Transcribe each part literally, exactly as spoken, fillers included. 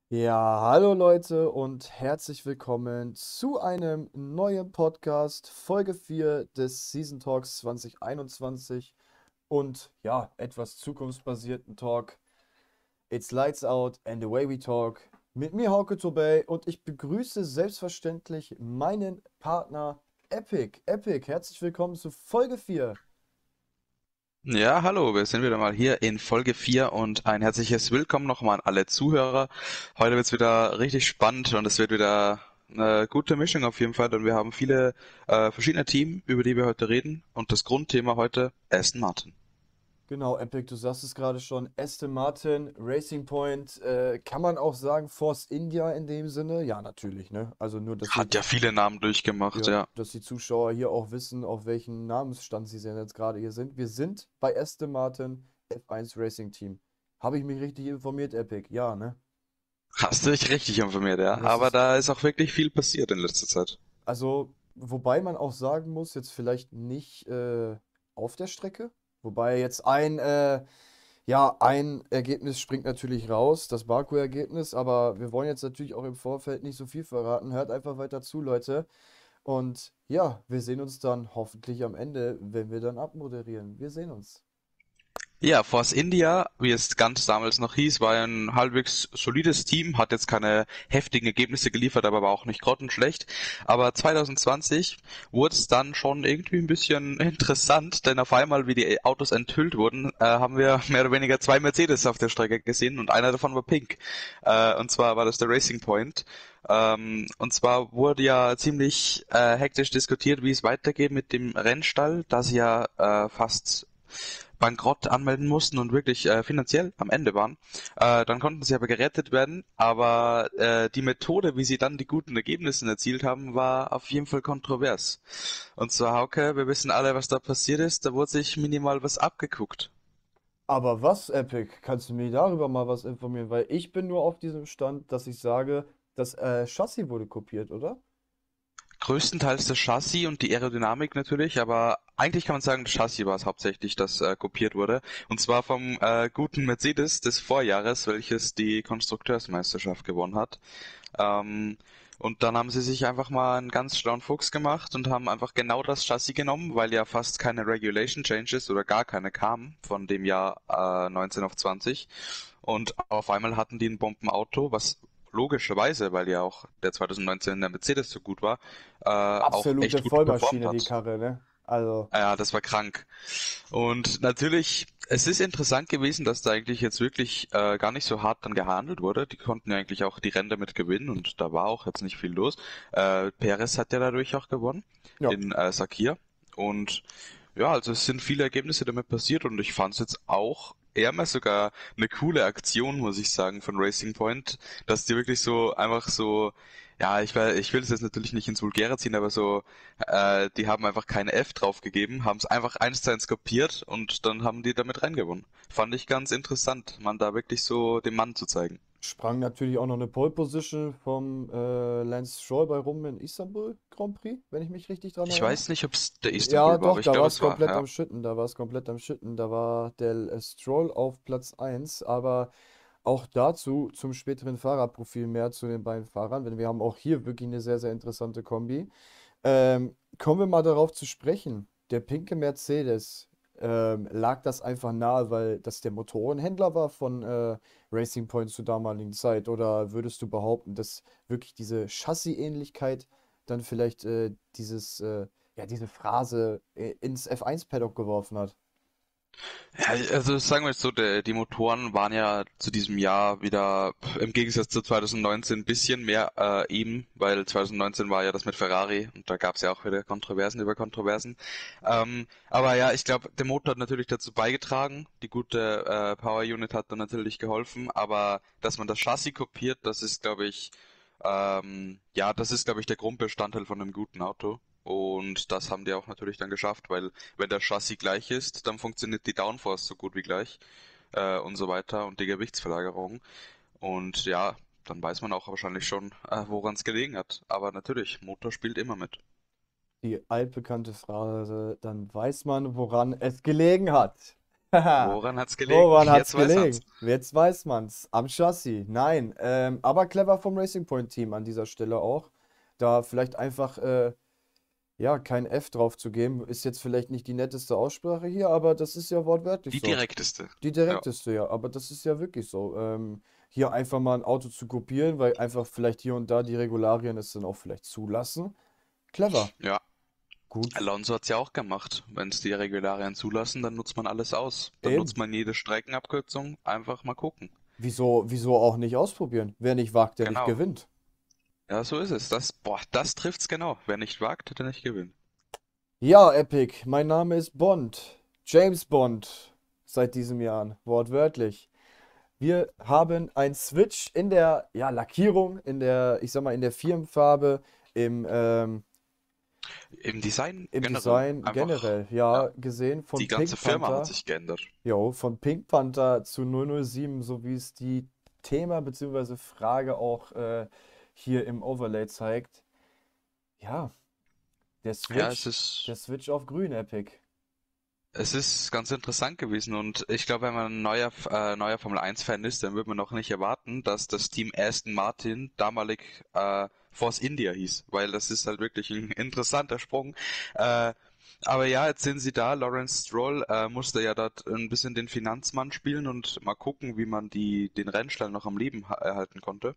Ja, hallo Leute und herzlich willkommen zu einem neuen Podcast, Folge vier des Season Talks zwanzig einundzwanzig und ja, etwas zukunftsbasierten Talk. It's Lights Out and the way we talk. Mit mir Hauke Tobey und ich begrüße selbstverständlich meinen Partner Epic. Epic, herzlich willkommen zu Folge vier. Ja, hallo, wir sind wieder mal hier in Folge vier und ein herzliches Willkommen nochmal an alle Zuhörer. Heute wird's wieder richtig spannend und es wird wieder eine gute Mischung auf jeden Fall, denn wir haben viele äh, verschiedene Themen, über die wir heute reden und das Grundthema heute Aston Martin. Genau, Epic, du sagst es gerade schon. Aston Martin, Racing Point, äh, kann man auch sagen Force India in dem Sinne? Ja, natürlich, ne? Also nur, dass die, Hat ja viele Namen durchgemacht, ja, ja. dass die Zuschauer hier auch wissen, auf welchen Namensstand sie denn jetzt gerade hier sind. Wir sind bei Aston Martin F eins Racing Team. Habe ich mich richtig informiert, Epic? Ja, ne? Hast du dich richtig informiert, ja. Das Aber ist, da ist auch wirklich viel passiert in letzter Zeit. also, wobei man auch sagen muss, jetzt vielleicht nicht äh, auf der Strecke. Wobei jetzt ein, äh, ja, ein Ergebnis springt natürlich raus, das Baku-Ergebnis, aber wir wollen jetzt natürlich auch im Vorfeld nicht so viel verraten. Hört einfach weiter zu, Leute. Und ja, wir sehen uns dann hoffentlich am Ende, wenn wir dann abmoderieren. Wir sehen uns. Ja, Force India, wie es ganz damals noch hieß, war ein halbwegs solides Team, hat jetzt keine heftigen Ergebnisse geliefert, aber war auch nicht grottenschlecht. Aber zwanzig zwanzig wurde es dann schon irgendwie ein bisschen interessant, denn auf einmal, wie die Autos enthüllt wurden, äh, haben wir mehr oder weniger zwei Mercedes auf der Strecke gesehen und einer davon war pink. Äh, und zwar war das der Racing Point. Ähm, und zwar wurde ja ziemlich äh, hektisch diskutiert, wie es weitergeht mit dem Rennstall, da sie ja äh, fast Bankrott anmelden mussten und wirklich äh, finanziell am Ende waren. Äh, dann konnten sie aber gerettet werden, aber äh, die Methode, wie sie dann die guten Ergebnisse erzielt haben, war auf jeden Fall kontrovers. Und zwar, Hauke, wir wissen alle, was da passiert ist, da wurde sich minimal was abgeguckt. Aber was, Epic? Kannst du mir darüber mal was informieren? Weil ich bin nur auf diesem Stand, dass ich sage, das äh, Chassis wurde kopiert, oder? Größtenteils das Chassis und die Aerodynamik natürlich, aber eigentlich kann man sagen, das Chassis war es hauptsächlich, das äh, kopiert wurde. Und zwar vom äh, guten Mercedes des Vorjahres, welches die Konstrukteursmeisterschaft gewonnen hat. Ähm, und dann haben sie sich einfach mal einen ganz schlauen Fuchs gemacht und haben einfach genau das Chassis genommen, weil ja fast keine Regulation Changes oder gar keine kamen von dem Jahr äh, neunzehn auf zwanzig. Und auf einmal hatten die ein Bombenauto, was logischerweise, weil ja auch der zwanzig neunzehn der Mercedes so gut war, äh, auch Absolute echt gut performt Vollmaschine, die hat. Karre, ne? Also, Ja, das war krank. Und natürlich, es ist interessant gewesen, dass da eigentlich jetzt wirklich äh, gar nicht so hart dann gehandelt wurde. Die konnten ja eigentlich auch die Rennen damit gewinnen und da war auch jetzt nicht viel los. Äh, Perez hat ja dadurch auch gewonnen ja. in äh, Sakir. Und ja, also es sind viele Ergebnisse damit passiert und ich fand es jetzt auch eher mal sogar eine coole Aktion, muss ich sagen, von Racing Point, dass die wirklich so einfach so, ja, ich will, ich will es jetzt natürlich nicht ins Vulgäre ziehen, aber so äh, die haben einfach keine F draufgegeben, haben es einfach eins zu eins kopiert und dann haben die damit reingewonnen. Fand ich ganz interessant, man da wirklich so den Mann zu zeigen. Sprang natürlich auch noch eine Pole Position vom äh, Lance Stroll bei rum in Istanbul Grand Prix, wenn ich mich richtig dran Ich erinnere. weiß nicht, ob es der Ja, Istanbul war, doch, aber ich da war glaube, es es war, komplett ja. am Schütten, da war es komplett am Schütten, da war der äh, Stroll auf Platz eins, aber auch dazu zum späteren Fahrerprofil mehr zu den beiden Fahrern, denn wir haben auch hier wirklich eine sehr, sehr interessante Kombi. Ähm, kommen wir mal darauf zu sprechen. Der pinke Mercedes, ähm, lag das einfach nahe, weil das der Motorenhändler war von äh, Racing Point zur damaligen Zeit? Oder würdest du behaupten, dass wirklich diese Chassis-Ähnlichkeit dann vielleicht äh, dieses, äh, ja, diese Phrase äh, ins F eins-Paddock geworfen hat? Ja, also sagen wir es so, der, die Motoren waren ja zu diesem Jahr wieder im Gegensatz zu zwanzig neunzehn ein bisschen mehr äh, eben, weil zwanzig neunzehn war ja das mit Ferrari und da gab es ja auch wieder Kontroversen über Kontroversen. Ähm, aber ja, ich glaube, der Motor hat natürlich dazu beigetragen, die gute äh, Power Unit hat dann natürlich geholfen, aber dass man das Chassis kopiert, das ist, glaube ich, ähm, ja, das ist, glaube ich, der Grundbestandteil von einem guten Auto. Und das haben die auch natürlich dann geschafft, weil wenn der Chassis gleich ist, dann funktioniert die Downforce so gut wie gleich äh, und so weiter und die Gewichtsverlagerung. Und ja, dann weiß man auch wahrscheinlich schon, äh, woran es gelegen hat. Aber natürlich, Motor spielt immer mit. Die altbekannte Phrase, dann weiß man, woran es gelegen hat. Woran hat's gelegen? Woran hat's Jetzt weiß man's. gelegen? Jetzt weiß man's. Am Chassis. Nein, ähm, aber clever vom Racing Point Team an dieser Stelle auch. Da vielleicht einfach, äh, ja, kein F drauf zu geben, ist jetzt vielleicht nicht die netteste Aussprache hier, aber das ist ja wortwörtlich Die so. direkteste. Die Ja. direkteste, ja, aber das ist ja wirklich so. Ähm, hier einfach mal ein Auto zu kopieren, weil einfach vielleicht hier und da die Regularien es dann auch vielleicht zulassen. Clever. Ja. Gut. Alonso hat's ja auch gemacht. Wenn es die Regularien zulassen, dann nutzt man alles aus. Dann Eben. nutzt man jede Streckenabkürzung. Einfach mal gucken. Wieso, wieso auch nicht ausprobieren? Wer nicht wagt, der nicht Genau. gewinnt. Ja, so ist es. Das, boah, das trifft's genau. Wer nicht wagt, der nicht gewinnt. Ja, Epic, mein Name ist Bond. James Bond. Seit diesem Jahr, wortwörtlich. Wir haben ein Switch in der, ja, Lackierung, in der, ich sag mal, in der Firmenfarbe, im, ähm, Im Design im generell. Design Einfach, generell, ja. ja, gesehen Die von ganze Pink Firma hat Panther. sich geändert. Jo, von Pink Panther zu null null sieben, so wie es die Thema bzw. Frage auch äh, hier im Overlay zeigt. Ja, der Ja, es Switch, der ist, Switch auf grün, Epic. es ist ganz interessant gewesen und ich glaube, wenn man ein neuer, äh, neuer Formel eins Fan ist, dann wird man noch nicht erwarten, dass das Team Aston Martin damalig äh, Force India hieß, weil das ist halt wirklich ein interessanter Sprung. Äh, aber ja, jetzt sind sie da. Lawrence Stroll äh, musste ja dort ein bisschen den Finanzmann spielen und mal gucken, wie man die, den Rennstall noch am Leben ha- erhalten konnte.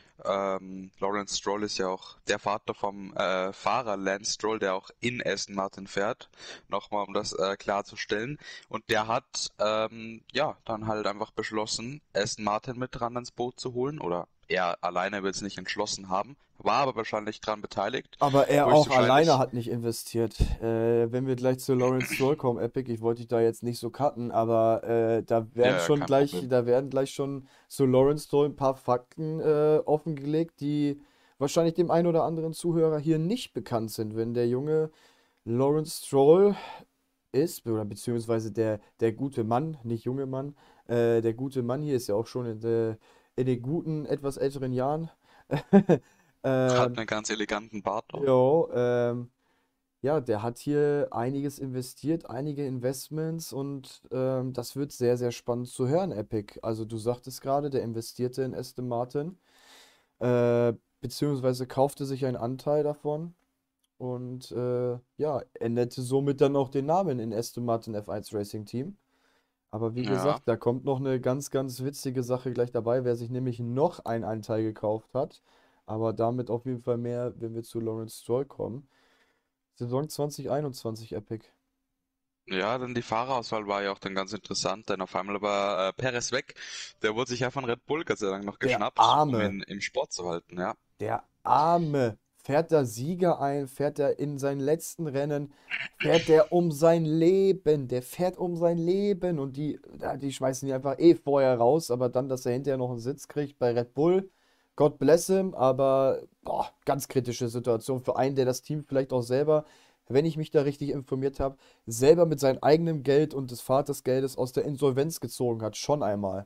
Ähm, Lawrence Stroll ist ja auch der Vater vom äh, Fahrer Lance Stroll, der auch in Aston Martin fährt. Nochmal, um das äh, klarzustellen. Und der hat ähm, ja dann halt einfach beschlossen, Aston Martin mit dran ins Boot zu holen. Oder er alleine wird es nicht entschlossen haben, war aber wahrscheinlich dran beteiligt. Aber er auch alleine Höchstwahrscheinlich, hat nicht investiert. Äh, wenn wir gleich zu Lawrence Stroll kommen, Epic, ich wollte dich da jetzt nicht so cutten, aber äh, da ja, werden ja, schon kein gleich, Problem. da werden gleich schon zu Lawrence Stroll ein paar Fakten äh, offengelegt, die wahrscheinlich dem einen oder anderen Zuhörer hier nicht bekannt sind. Wenn der junge Lawrence Stroll ist, oder beziehungsweise der, der gute Mann, nicht junge Mann, äh, der gute Mann hier ist ja auch schon in, der, in den guten, etwas älteren Jahren. Hat Ähm, einen ganz eleganten Bart auch. Jo, ähm, ja, der hat hier einiges investiert, einige Investments und ähm, das wird sehr, sehr spannend zu hören, Epic. Also du sagtest gerade, der investierte in Aston Martin, äh, beziehungsweise kaufte sich einen Anteil davon und äh, ja, änderte somit dann auch den Namen in Aston Martin F eins Racing Team. Aber wie Ja, gesagt, da kommt noch eine ganz, ganz witzige Sache gleich dabei, wer sich nämlich noch einen Anteil gekauft hat. Aber damit auf jeden Fall mehr, wenn wir zu Lawrence Stroll kommen. Saison zwanzig einundzwanzig Epic. ja, dann die Fahrerauswahl war ja auch dann ganz interessant, denn auf einmal war äh, Perez weg. Der wurde sich ja von Red Bull Gott sei Dank noch Der geschnappt, um Arme, ihn im Sport zu halten, ja. der Arme. Fährt der Sieger ein, fährt er in seinen letzten Rennen, fährt der um sein Leben, der fährt um sein Leben und die, ja, die schmeißen ihn einfach eh vorher raus, aber dann, dass er hinterher noch einen Sitz kriegt bei Red Bull, God bless him, aber boah, ganz kritische Situation für einen, der das Team vielleicht auch selber, wenn ich mich da richtig informiert habe, selber mit seinem eigenen Geld und des Vaters Geldes aus der Insolvenz gezogen hat, schon einmal.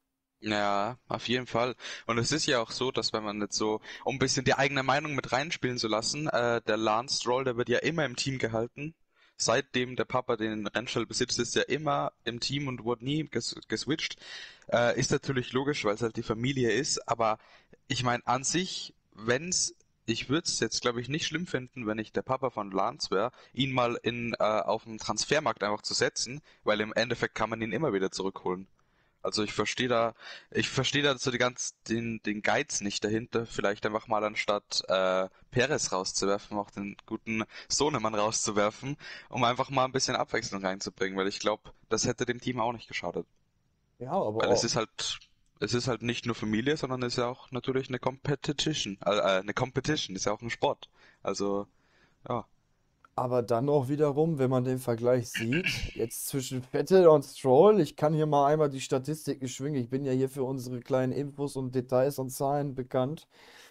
Ja, auf jeden Fall. Und es ist ja auch so, dass wenn man jetzt so, um ein bisschen die eigene Meinung mit reinspielen zu lassen, äh, der Lance Stroll, der wird ja immer im Team gehalten. Seitdem der Papa den Rennstall besitzt, ist er immer im Team und wurde nie ges geswitcht. Äh, ist natürlich logisch, weil es halt die Familie ist, aber ich meine an sich, wenn's, ich würde es jetzt glaube ich nicht schlimm finden, wenn ich der Papa von Lance wäre, ihn mal in äh, auf dem Transfermarkt einfach zu setzen, weil im Endeffekt kann man ihn immer wieder zurückholen. Also ich verstehe da, ich verstehe da so die ganz, den, den Geiz nicht dahinter, vielleicht einfach mal anstatt äh, Perez rauszuwerfen, auch den guten Sohnemann rauszuwerfen, um einfach mal ein bisschen Abwechslung reinzubringen, weil ich glaube, das hätte dem Team auch nicht geschadet. Ja, aber Weil es auch, ist halt, es ist halt nicht nur Familie, sondern es ist ja auch natürlich eine Competition, äh, äh, eine Competition, ist ja auch ein Sport. Also, ja. Aber dann auch wiederum, wenn man den Vergleich sieht, jetzt zwischen Vettel und Stroll, ich kann hier mal einmal die Statistiken schwingen. Ich bin ja hier für unsere kleinen Infos und Details und Zahlen bekannt.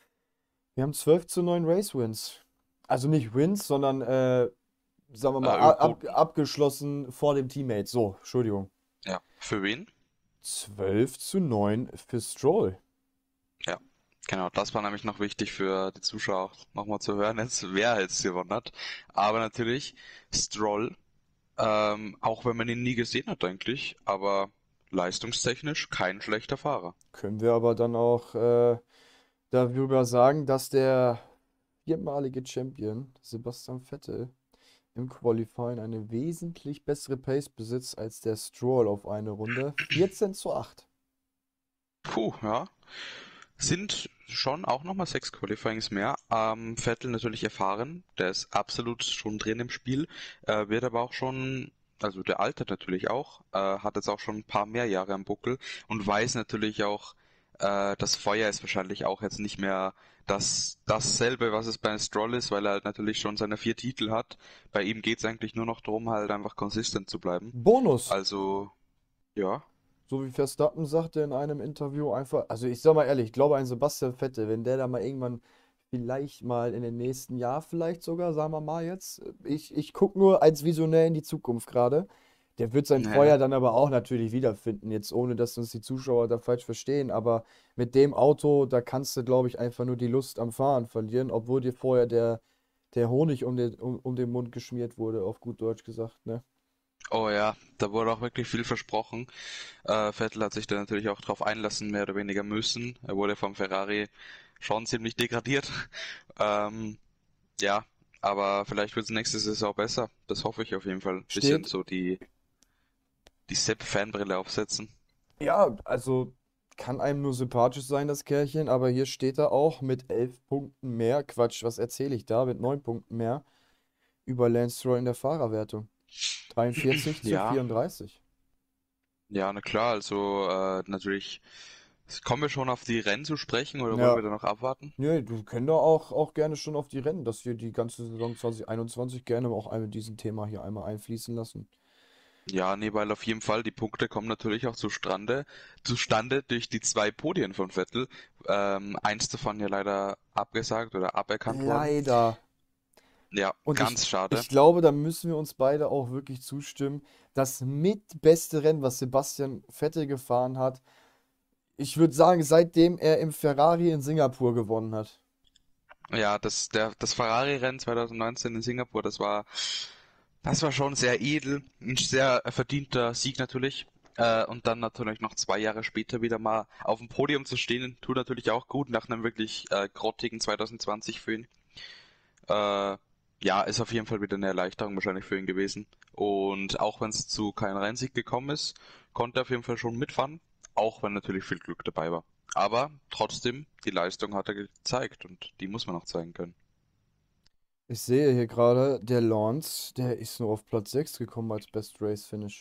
Wir haben zwölf zu neun Race Wins. Also nicht Wins, sondern, äh, sagen wir mal, Äh, a- ab, überboten. abgeschlossen vor dem Teammate. So, Entschuldigung. Ja. Für wen? zwölf zu neun für Stroll. Ja, genau, das war nämlich noch wichtig für die Zuschauer auch nochmal zu hören, jetzt, wer jetzt gewonnen hat. Aber natürlich Stroll, Ähm, auch wenn man ihn nie gesehen hat eigentlich, aber leistungstechnisch kein schlechter Fahrer. Können wir aber dann auch äh, darüber sagen, dass der viermalige Champion Sebastian Vettel im Qualifying eine wesentlich bessere Pace besitzt als der Stroll auf eine Runde. vierzehn zu acht. Puh, ja. Sind schon auch nochmal sechs Qualifyings mehr. Ähm, Vettel natürlich erfahren, der ist absolut schon drin im Spiel, äh, wird aber auch schon, also der altert natürlich auch, äh, hat jetzt auch schon ein paar mehr Jahre am Buckel und weiß natürlich auch, äh, das Feuer ist wahrscheinlich auch jetzt nicht mehr das, dasselbe, was es bei Stroll ist, weil er halt natürlich schon seine vier Titel hat. Bei ihm geht's eigentlich nur noch darum, halt einfach konsistent zu bleiben. Bonus. Also, ja. So wie Verstappen sagte in einem Interview einfach, also ich sag mal ehrlich, ich glaube ein Sebastian Vettel, wenn der da mal irgendwann vielleicht mal in den nächsten Jahr vielleicht sogar, sagen wir mal jetzt, ich, ich gucke nur als Visionär in die Zukunft gerade, der wird sein Feuer Ja. dann aber auch natürlich wiederfinden, jetzt ohne dass uns die Zuschauer da falsch verstehen, aber mit dem Auto, da kannst du, glaube ich, einfach nur die Lust am Fahren verlieren, obwohl dir vorher der, der Honig um den, um, um den Mund geschmiert wurde, auf gut Deutsch gesagt, ne? Oh ja, da wurde auch wirklich viel versprochen. Äh, Vettel hat sich da natürlich auch drauf einlassen, mehr oder weniger müssen. Er wurde vom Ferrari schon ziemlich degradiert. Ähm, ja, aber vielleicht wird es nächste Saison besser. Das hoffe ich auf jeden Fall. Bisschen Steht so die, die Sepp-Fanbrille aufsetzen. Ja, also kann einem nur sympathisch sein, das Kerlchen, aber hier steht er auch mit elf Punkten mehr. Quatsch, was erzähle ich da? Mit neun Punkten mehr über Lance Stroll in der Fahrerwertung. dreiundvierzig zu Ja, vierunddreißig. ja, na klar, also äh, natürlich. Kommen wir schon auf die Rennen zu sprechen oder wollen Ja, wir da noch abwarten? nee, wir können da auch, auch gerne schon auf die Rennen, dass wir die ganze Saison zwanzig einundzwanzig gerne auch einmal diesen Thema hier einmal einfließen lassen. Ja, nee, weil auf jeden Fall die Punkte kommen natürlich auch zustande, zustande durch die zwei Podien von Vettel. Ähm, eins davon ja leider abgesagt oder aberkannt worden. Leider. Ja, Und ich, ganz schade. ich glaube, da müssen wir uns beide auch wirklich zustimmen. Das mit beste Rennen, was Sebastian Vettel gefahren hat, ich würde sagen, seitdem er im Ferrari in Singapur gewonnen hat. Ja, das, der, das Ferrari-Rennen zwanzig neunzehn in Singapur, das war, das war schon sehr edel, ein sehr verdienter Sieg natürlich. Äh, und dann natürlich noch zwei Jahre später wieder mal auf dem Podium zu stehen, tut natürlich auch gut nach einem wirklich äh, grottigen zwanzig zwanzig für ihn. Äh, ja, ist auf jeden Fall wieder eine Erleichterung wahrscheinlich für ihn gewesen. Und auch wenn es zu keinem Rennsieg gekommen ist, konnte er auf jeden Fall schon mitfahren, auch wenn natürlich viel Glück dabei war. Aber trotzdem, die Leistung hat er gezeigt und die muss man auch zeigen können. Ich sehe hier gerade, der Lance, der ist nur auf Platz sechs gekommen als Best Race Finish.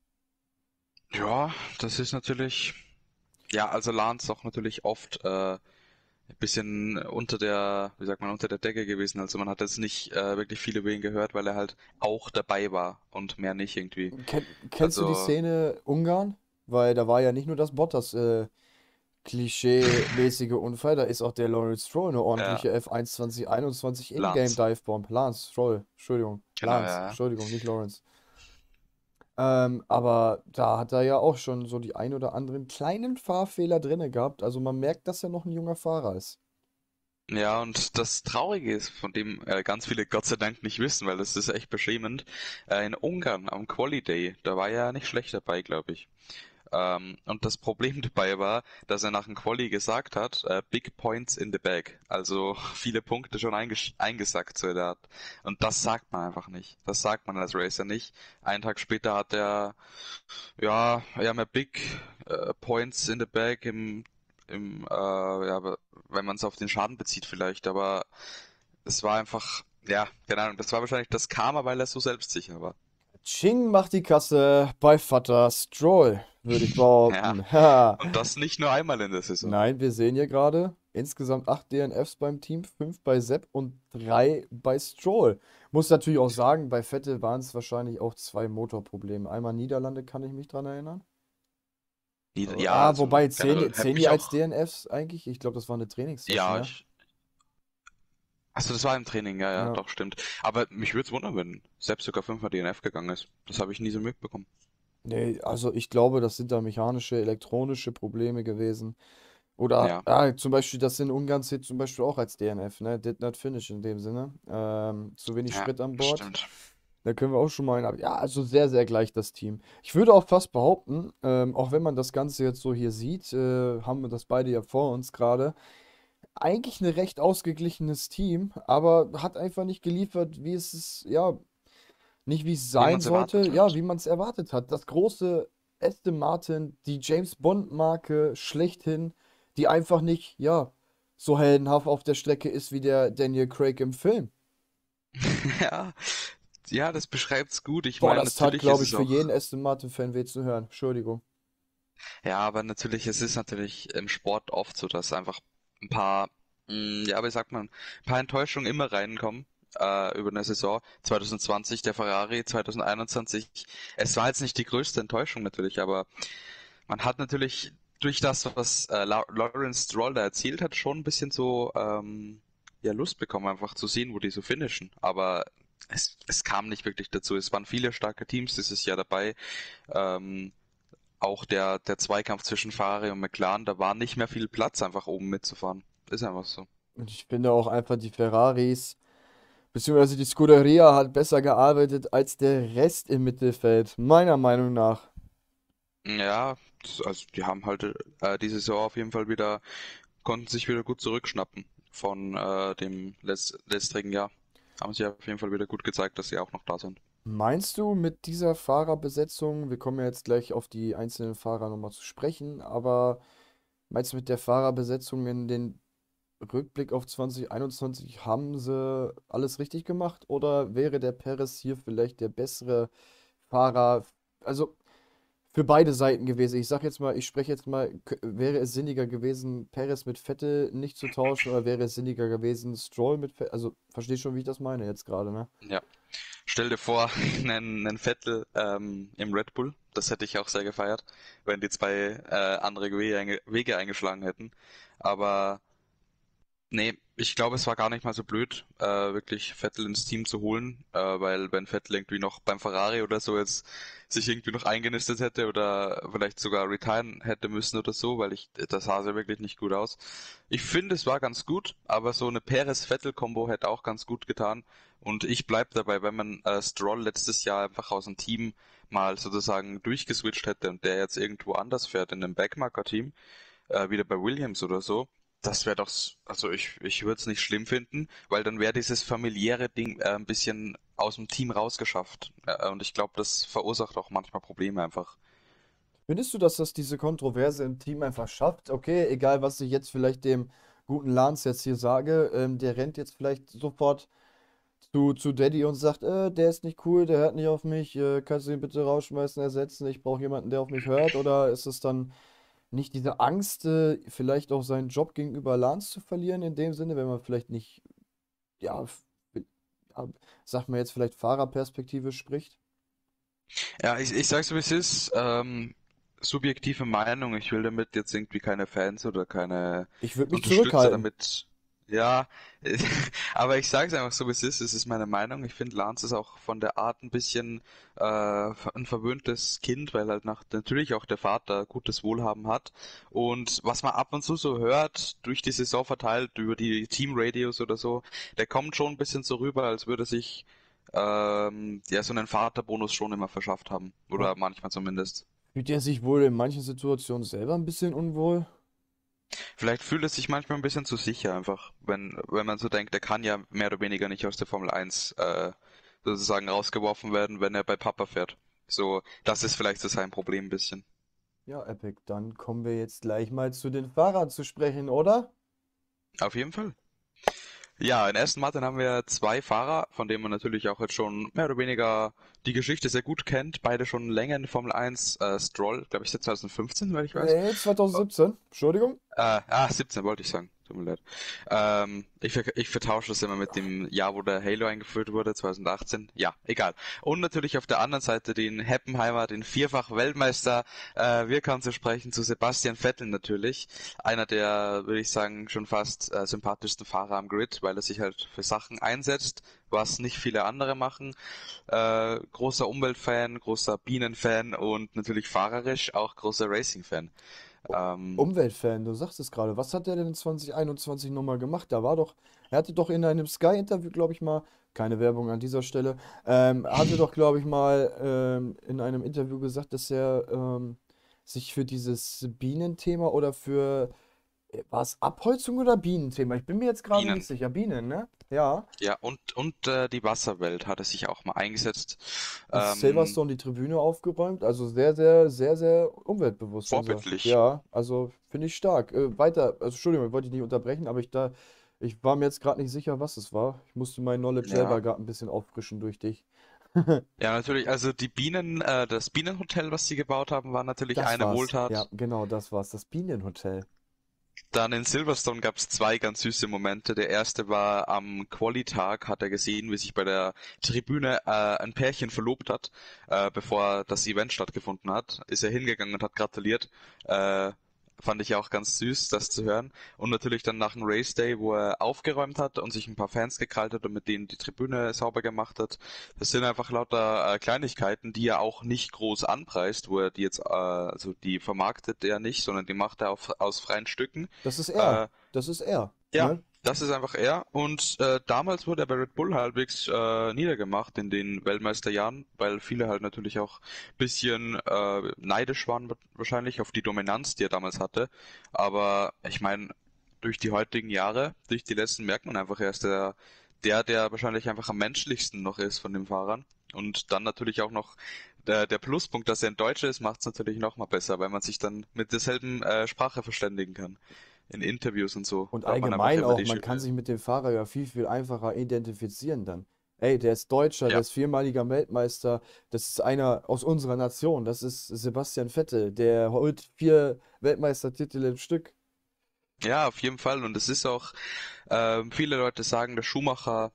Ja, das ist natürlich, ja, also Lance auch natürlich oft äh, ein bisschen unter der, wie sagt man, unter der Decke gewesen. Also man hat jetzt nicht äh, wirklich viel über ihn gehört, weil er halt auch dabei war und mehr nicht irgendwie. Kenn, kennst du die Also Szene Ungarn? Weil da war ja nicht nur das Bottas äh, klischee-mäßige Unfall, da ist auch der Lawrence Stroll eine ja, ordentliche F eins zwanzig einundzwanzig Ingame Lance. Divebomb. Lance Stroll, Entschuldigung. Genau, Lance, ja. Entschuldigung, nicht Lawrence. Ähm, aber da hat er ja auch schon so die ein oder anderen kleinen Fahrfehler drinne gehabt. Also man merkt, dass er noch ein junger Fahrer ist. Ja, und das Traurige ist, von dem äh, ganz viele Gott sei Dank nicht wissen, weil das ist echt beschämend, äh, in Ungarn am Quali Day, da war er nicht schlecht dabei, glaube ich. Ähm, und das Problem dabei war, dass er nach dem Quali gesagt hat, äh, Big Points in the bag. Also viele Punkte schon einges eingesackt so in der Art. Und das sagt man einfach nicht. Das sagt man als Racer nicht. Einen Tag später hat er, ja, ja, mehr Big äh, Points in the bag im, im äh, ja, aber wenn man es auf den Schaden bezieht vielleicht. Aber es war einfach, ja, keine Ahnung, das war wahrscheinlich das Karma, weil er so selbstsicher war. Ching macht die Kasse bei Vater Stroll, würde ich Ja, behaupten. Ha. und das nicht nur einmal in der Saison. Nein, wir sehen hier gerade insgesamt acht D N Fs beim Team, fünf bei Sepp und drei bei Stroll. Muss natürlich auch sagen, bei Vettel waren es wahrscheinlich auch zwei Motorprobleme. Einmal Niederlande, kann ich mich dran erinnern. Die, ja, Ah, also wobei, zählen generell die, hätte zählen die mich als auch, D N Fs eigentlich? Ich glaube, das war eine Trainingssession, ja, ne? ich, achso, das war im Training, ja, ja, Ja. doch, stimmt. Aber mich würde es wundern, wenn selbst sogar fünfmal D N F gegangen ist. Das habe ich nie so mitbekommen. Nee, also ich glaube, das sind da mechanische, elektronische Probleme gewesen. Oder Ja, ah, zum Beispiel, das in Ungarn zählt zum Beispiel auch als D N F, ne? Did not finish in dem Sinne. Ähm, zu wenig ja, Sprit an Bord. stimmt. Da können wir auch schon mal ein, ja, also sehr, sehr gleich das Team. Ich würde auch fast behaupten, ähm, auch wenn man das Ganze jetzt so hier sieht, äh, haben wir das beide ja vor uns gerade. Eigentlich ein recht ausgeglichenes Team, aber hat einfach nicht geliefert, wie es ist, ja, nicht wie es Wie man sein es sollte, erwartet ja, hat. wie man es erwartet hat. Das große Aston Martin, die James Bond-Marke schlechthin, die einfach nicht, ja, so heldenhaft auf der Strecke ist wie der Daniel Craig im Film. Ja, ja, das beschreibt's gut. Ich Boah, meine, das tat, natürlich ist glaube ich, es für auch, jeden Aston Martin-Fan weh zu hören. Entschuldigung. ja, aber natürlich, es ist natürlich im Sport oft so, dass einfach ein paar, mh, ja, wie sagt man, ein paar Enttäuschungen immer reinkommen äh, über eine Saison. zwanzig zwanzig der Ferrari, zwanzig einundzwanzig. Es war jetzt nicht die größte Enttäuschung natürlich, aber man hat natürlich durch das, was äh, La Lawrence Stroll da erzielt hat, schon ein bisschen so ähm, ja, Lust bekommen, einfach zu sehen, wo die so finishen. Aber es, es kam nicht wirklich dazu. Es waren viele starke Teams dieses Jahr dabei. Ähm, auch der, der Zweikampf zwischen Ferrari und McLaren, da war nicht mehr viel Platz, einfach oben mitzufahren. Ist einfach so. Und ich finde auch einfach die Ferraris, beziehungsweise die Scuderia hat besser gearbeitet als der Rest im Mittelfeld, meiner Meinung nach. Ja, das- also die haben halt äh, diese Saison auf jeden Fall wieder, konnten sich wieder gut zurückschnappen von äh, dem letz letztrigen Jahr. Haben sie auf jeden Fall wieder gut gezeigt, dass sie auch noch da sind. Meinst du mit dieser Fahrerbesetzung, wir kommen ja jetzt gleich auf die einzelnen Fahrer nochmal zu sprechen, aber meinst du mit der Fahrerbesetzung in den Rückblick auf zwanzig einundzwanzig, haben sie alles richtig gemacht oder wäre der Perez hier vielleicht der bessere Fahrer? Also für beide Seiten gewesen. Ich sag jetzt mal, ich spreche jetzt mal, k- wäre es sinniger gewesen, Perez mit Vettel nicht zu tauschen oder wäre es sinniger gewesen, Stroll mit Vettel? Also, verstehst schon, wie ich das meine jetzt gerade, ne? Ja. Stell dir vor, einen, einen Vettel ähm, im Red Bull, das hätte ich auch sehr gefeiert, wenn die zwei äh, andere Wege, einge Wege eingeschlagen hätten. Aber nee, ich glaube, es war gar nicht mal so blöd, äh, wirklich Vettel ins Team zu holen, äh, weil wenn Vettel irgendwie noch beim Ferrari oder so jetzt sich irgendwie noch eingenistet hätte oder vielleicht sogar retiren hätte müssen oder so, weil ich, das sah ja wirklich nicht gut aus. Ich finde, es war ganz gut, aber so eine Perez-Vettel-Kombo hätte auch ganz gut getan. Und ich bleib dabei, wenn man äh, Stroll letztes Jahr einfach aus dem Team mal sozusagen durchgeswitcht hätte und der jetzt irgendwo anders fährt in einem Backmarker-Team, äh, wieder bei Williams oder so, das wäre doch, s- also ich, ich würde es nicht schlimm finden, weil dann wäre dieses familiäre Ding äh, ein bisschen aus dem Team rausgeschafft. Äh, und ich glaube, das verursacht auch manchmal Probleme einfach. Findest du, dass das diese Kontroverse im Team einfach schafft? Okay, egal was ich jetzt vielleicht dem guten Lance jetzt hier sage, ähm, der rennt jetzt vielleicht sofort zu, zu Daddy und sagt, äh, der ist nicht cool, der hört nicht auf mich, äh, kannst du ihn bitte rausschmeißen, ersetzen, ich brauche jemanden, der auf mich hört? Oder ist es dann nicht diese Angst, äh, vielleicht auch seinen Job gegenüber Lance zu verlieren, in dem Sinne, wenn man vielleicht nicht, ja, f- ja, sagt man jetzt vielleicht Fahrerperspektive spricht? Ja, ich, ich sag's wie es ist, ähm, subjektive Meinung, ich will damit jetzt irgendwie keine Fans oder keine Ich würde mich Unterstützer zurückhalten. damit, ja, aber ich sag's einfach so wie es ist, es ist meine Meinung. Ich finde, Lance ist auch von der Art ein bisschen äh, ein verwöhntes Kind, weil halt nach, natürlich auch der Vater gutes Wohlhaben hat. Und was man ab und zu so hört, durch die Saison verteilt, über die Teamradios oder so, der kommt schon ein bisschen so rüber, als würde sich ähm, ja, so einen Vaterbonus schon immer verschafft haben. Aber Oder manchmal zumindest. fühlt er sich wohl in manchen Situationen selber ein bisschen unwohl? Vielleicht fühlt es sich manchmal ein bisschen zu sicher einfach, wenn, wenn man so denkt, er kann ja mehr oder weniger nicht aus der Formel eins äh, sozusagen rausgeworfen werden, wenn er bei Papa fährt. So, das ist vielleicht so sein Problem ein bisschen. Ja, Epic, dann kommen wir jetzt gleich mal zu den Fahrern zu sprechen, oder? Auf jeden Fall. Ja, in Aston Martin haben wir zwei Fahrer, von denen man natürlich auch jetzt schon mehr oder weniger die Geschichte sehr gut kennt. Beide schon länger in Formel eins. Äh, Stroll, glaube ich, seit zwanzig fünfzehn, weil ich weiß. Nee, zwanzig siebzehn. Entschuldigung. Äh, ah, siebzehn wollte ich sagen. Tut mir leid. Ähm, ich, ver ich vertausche das immer mit dem Jahr, wo der Halo eingeführt wurde, zwanzig achtzehn. Ja, egal. Und natürlich auf der anderen Seite den Heppenheimer, den Vierfach-Weltmeister. Äh, wir kommen zu sprechen zu Sebastian Vettel natürlich. Einer der, würde ich sagen, schon fast äh, sympathischsten Fahrer am Grid, weil er sich halt für Sachen einsetzt, was nicht viele andere machen. Äh, großer Umweltfan, großer Bienenfan und natürlich fahrerisch auch großer Racing-Fan. Ähm, Umweltfan, du sagst es gerade. Was hat er denn zwanzig einundzwanzig nochmal gemacht? Da war doch, er hatte doch in einem Sky-Interview, glaube ich mal, Keine Werbung an dieser Stelle. Ähm, hatte doch, glaube ich, mal ähm, in einem Interview gesagt, dass er ähm, sich für dieses Bienenthema oder für, äh, war es Abholzung oder Bienenthema? Ich bin mir jetzt gerade nicht Bienen. sicher. Bienen, ne? Ja. Ja, und, und äh, die Wasserwelt hat er sich auch mal eingesetzt. Und Ähm, Silverstone die Tribüne aufgeräumt. Also sehr, sehr, sehr, sehr umweltbewusst, unser. vorbildlich. Ja, also finde ich stark. Äh, weiter, also Entschuldigung, ich wollte dich nicht unterbrechen, aber ich da, ich war mir jetzt gerade nicht sicher, was es war. Ich musste mein Knowledge Ja. selber gerade ein bisschen auffrischen durch dich. Ja, natürlich. Also die Bienen, äh, das Bienenhotel, was sie gebaut haben, war natürlich Das eine war's. Ja, Wohltat. genau, das war's. Das Bienenhotel. Dann in Silverstone gab es zwei ganz süße Momente. Der erste war am Quali-Tag, hat er gesehen, wie sich bei der Tribüne äh, ein Pärchen verlobt hat, äh, bevor das Event stattgefunden hat. Ist er hingegangen und hat gratuliert. Äh, Fand ich auch ganz süß, das zu hören. Und natürlich dann nach dem Race Day, wo er aufgeräumt hat und sich ein paar Fans gekrallt hat und mit denen die Tribüne sauber gemacht hat. Das sind einfach lauter äh, Kleinigkeiten, die er auch nicht groß anpreist, wo er die jetzt, äh, also die vermarktet er nicht, sondern die macht er auf, aus freien Stücken. Das ist er. Äh, Das ist er. ja, Ne? das ist einfach er. Und äh, damals wurde er bei Red Bull halbwegs äh, niedergemacht in den Weltmeisterjahren, weil viele halt natürlich auch bisschen äh, neidisch waren wa- wahrscheinlich auf die Dominanz, die er damals hatte. Aber ich meine, durch die heutigen Jahre, durch die letzten merkt man einfach, er ist der, der, der wahrscheinlich einfach am menschlichsten noch ist von den Fahrern. Und dann natürlich auch noch der, der Pluspunkt, dass er ein Deutscher ist, macht es natürlich noch mal besser, weil man sich dann mit derselben äh, Sprache verständigen kann in Interviews und so. Und Da hat man einfach allgemein immer auch, die man kann schöne. sich mit dem Fahrer ja viel, viel einfacher identifizieren dann. Ey, der ist Deutscher, der Ja. ist viermaliger Weltmeister, das ist einer aus unserer Nation, das ist Sebastian Vettel, der holt vier Weltmeistertitel im Stück. Ja, auf jeden Fall. Und es ist auch, ähm, viele Leute sagen, der Schumacher,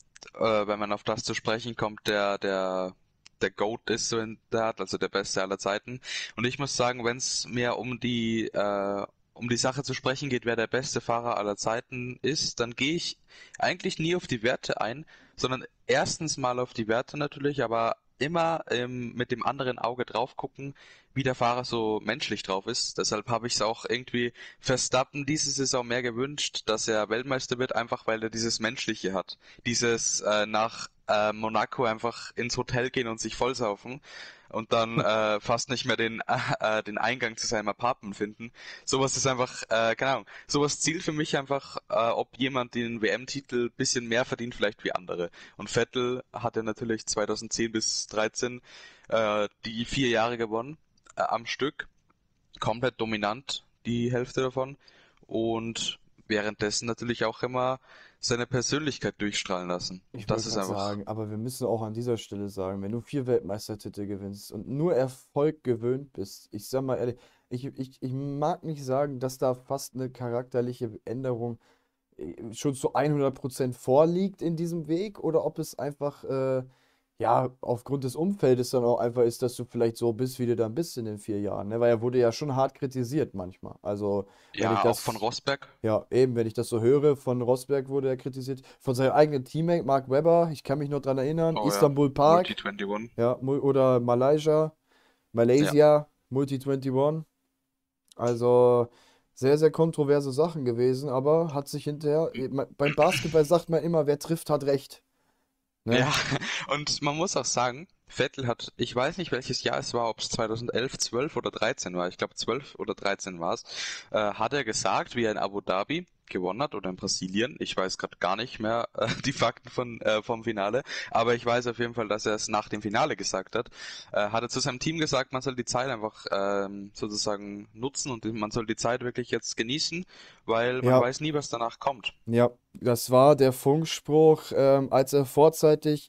äh, wenn man auf das zu sprechen kommt, der, der, der GOAT ist so in der Art, also der Beste aller Zeiten. Und ich muss sagen, wenn es mehr um die, äh, um die Sache zu sprechen geht, wer der beste Fahrer aller Zeiten ist, dann gehe ich eigentlich nie auf die Werte ein, sondern erstens mal auf die Werte natürlich, aber immer ähm, mit dem anderen Auge drauf gucken, wie der Fahrer so menschlich drauf ist. Deshalb habe ich es auch irgendwie Verstappen diese Saison mehr gewünscht, dass er Weltmeister wird, einfach weil er dieses Menschliche hat. Dieses äh, nach äh, Monaco einfach ins Hotel gehen und sich vollsaufen und dann äh, fast nicht mehr den, äh, den Eingang zu seinem Apartment finden. Sowas ist einfach, äh, keine Ahnung, sowas zielt für mich einfach, äh, ob jemand den W M-Titel bisschen mehr verdient vielleicht wie andere. Und Vettel hat ja natürlich zweitausendzehn bis dreizehn äh, die vier Jahre gewonnen äh, am Stück, komplett dominant, die Hälfte davon. Und währenddessen natürlich auch immer seine Persönlichkeit durchstrahlen lassen. Ich Und das wollte ist gerade einfach, sagen, aber wir müssen auch an dieser Stelle sagen, wenn du vier Weltmeistertitel gewinnst und nur Erfolg gewöhnt bist, ich sag mal ehrlich, ich, ich, ich mag nicht sagen, dass da fast eine charakterliche Änderung äh, schon zu hundert Prozent vorliegt in diesem Weg oder ob es einfach, äh, ja, aufgrund des Umfeldes dann auch einfach ist, dass du vielleicht so bist, wie du dann bist in den vier Jahren, ne? Weil er wurde ja schon hart kritisiert manchmal. Also, wenn ich ja, auch von das, Rosberg. ja, eben, wenn ich das so höre, von Rosberg wurde er kritisiert, von seinem eigenen Teammate Mark Webber, ich kann mich noch dran erinnern, Oh ja, Istanbul Multi Park, einundzwanzig. ja, Mul- oder Malaysia, Ja. Malaysia, Multi einundzwanzig. Also sehr, sehr kontroverse Sachen gewesen, aber hat sich hinterher, beim Basketball sagt man immer, wer trifft, hat recht. Ne? Ja, und man muss auch sagen, Vettel hat, ich weiß nicht welches Jahr es war, ob es zweitausendelf, zwölf oder dreizehn war, ich glaube zwölf oder dreizehn war es, äh, hat er gesagt, wie er in Abu Dhabi gewonnen hat oder in Brasilien, ich weiß gerade gar nicht mehr äh, die Fakten von äh, vom Finale, aber ich weiß auf jeden Fall, dass er es nach dem Finale gesagt hat, äh, hat er zu seinem Team gesagt, man soll die Zeit einfach ähm, sozusagen nutzen und man soll die Zeit wirklich jetzt genießen, weil man Ja, weiß nie, was danach kommt. ja, das war der Funkspruch, ähm, als er vorzeitig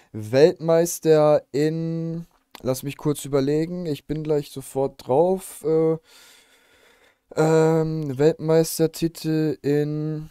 Weltmeister in, lass mich kurz überlegen, ich bin gleich sofort drauf, äh, ähm, Weltmeistertitel in,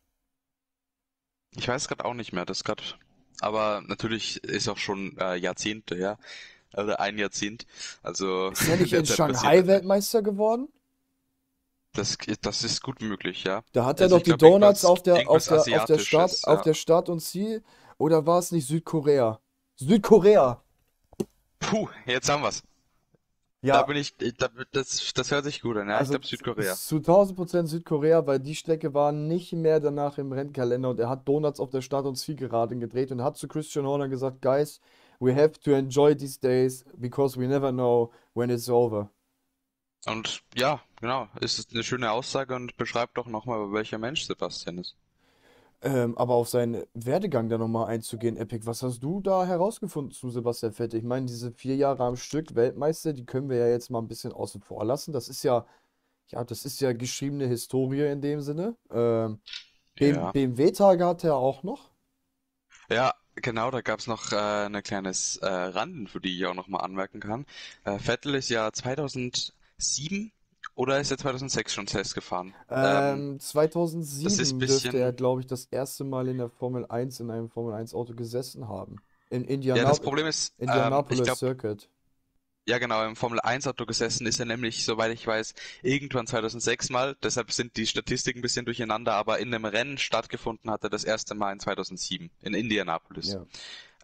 Ich weiß gerade auch nicht mehr, das gerade. Aber natürlich ist auch schon äh, Jahrzehnte her, oder ein Jahrzehnt. Also ist er in nicht der in Zeit passiert Shanghai das nicht. Weltmeister geworden? Das, das ist gut möglich, ja. Da hat er Also doch ich die glaube Donuts irgendwas, auf der, auf irgendwas der, auf der Start, Asiatisches, auf ja. der Start und Ziel. Oder war es nicht Südkorea? Südkorea! Puh, jetzt haben wir's. Da Ja, bin ich, da, das, das hört sich gut an, ja. Ich also glaube z- Südkorea. zu tausend Prozent Südkorea, weil die Strecke war nicht mehr danach im Rennkalender und er hat Donuts auf der Start- und Zielgeraden gedreht und hat zu Christian Horner gesagt, Guys, we have to enjoy these days because we never know when it's over. Und ja, genau, es ist eine schöne Aussage und beschreibt doch nochmal, welcher Mensch Sebastian ist. Ähm, aber auf seinen Werdegang da nochmal einzugehen, Epic, was hast du da herausgefunden zu Sebastian Vettel? Ich meine, diese vier Jahre am Stück Weltmeister, die können wir ja jetzt mal ein bisschen außen vor lassen. Das ist ja, ja, das ist ja geschriebene Historie in dem Sinne. Ähm, Ja. B M W-Tage hatte er auch noch. Ja, genau, da gab's noch äh, eine kleines äh, Randen, für die ich auch nochmal anmerken kann. Äh, Vettel ist ja zweitausendsieben oder ist er zweitausendsechs schon Test gefahren? Ähm, Ähm, das ist zweitausendsieben dürfte er, bisschen, glaube ich, das erste Mal in der Formel eins in einem Formel eins Auto gesessen haben. In ja, das Indianap Problem ist, ähm, ich Indianapolis glaube, Circuit. ja genau, im Formel eins Auto gesessen ist er nämlich, soweit ich weiß, irgendwann zweitausendsechs mal, deshalb sind die Statistiken ein bisschen durcheinander, aber in einem Rennen stattgefunden hat er das erste Mal in zweitausendsieben, in Indianapolis. Ja.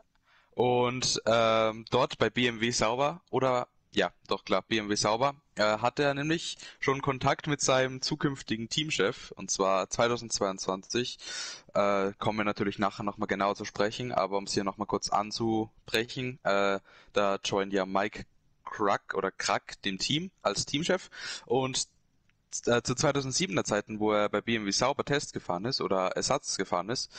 Und ähm, dort bei B M W Sauber, oder ja, doch klar, B M W Sauber, äh, hatte er nämlich schon Kontakt mit seinem zukünftigen Teamchef, und zwar zweitausendzweiundzwanzig. Äh, kommen wir natürlich nachher nochmal genauer zu sprechen, aber um es hier nochmal kurz anzubrechen, äh, da joint ja Mike Krack oder Krack dem Team als Teamchef, und äh, zu zweitausendsiebener Zeiten, wo er bei B M W Sauber Test gefahren ist oder Ersatz gefahren ist,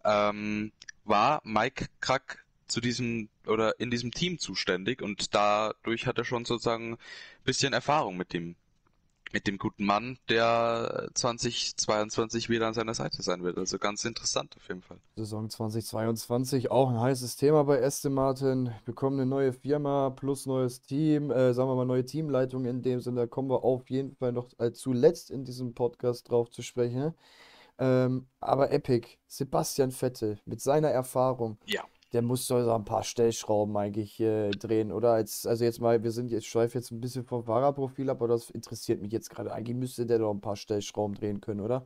ähm, war Mike Krack zu diesem oder in diesem Team zuständig, und dadurch hat er schon sozusagen ein bisschen Erfahrung mit dem mit dem guten Mann, der zweitausendzweiundzwanzig wieder an seiner Seite sein wird. Also ganz interessant auf jeden Fall. Saison zweitausendzweiundzwanzig, auch ein heißes Thema bei Aston Martin. Bekommen eine neue Firma plus neues Team, äh, sagen wir mal neue Teamleitung in dem Sinne. Da kommen wir auf jeden Fall noch äh, zuletzt in diesem Podcast drauf zu sprechen. Ähm, aber Epic, Sebastian Vettel mit seiner Erfahrung, Ja. der muss doch so ein paar Stellschrauben eigentlich äh, drehen, oder? Als, also jetzt mal, wir sind jetzt, ich schweife jetzt ein bisschen vom Fahrerprofil ab, aber das interessiert mich jetzt gerade. Eigentlich müsste der doch ein paar Stellschrauben drehen können, oder?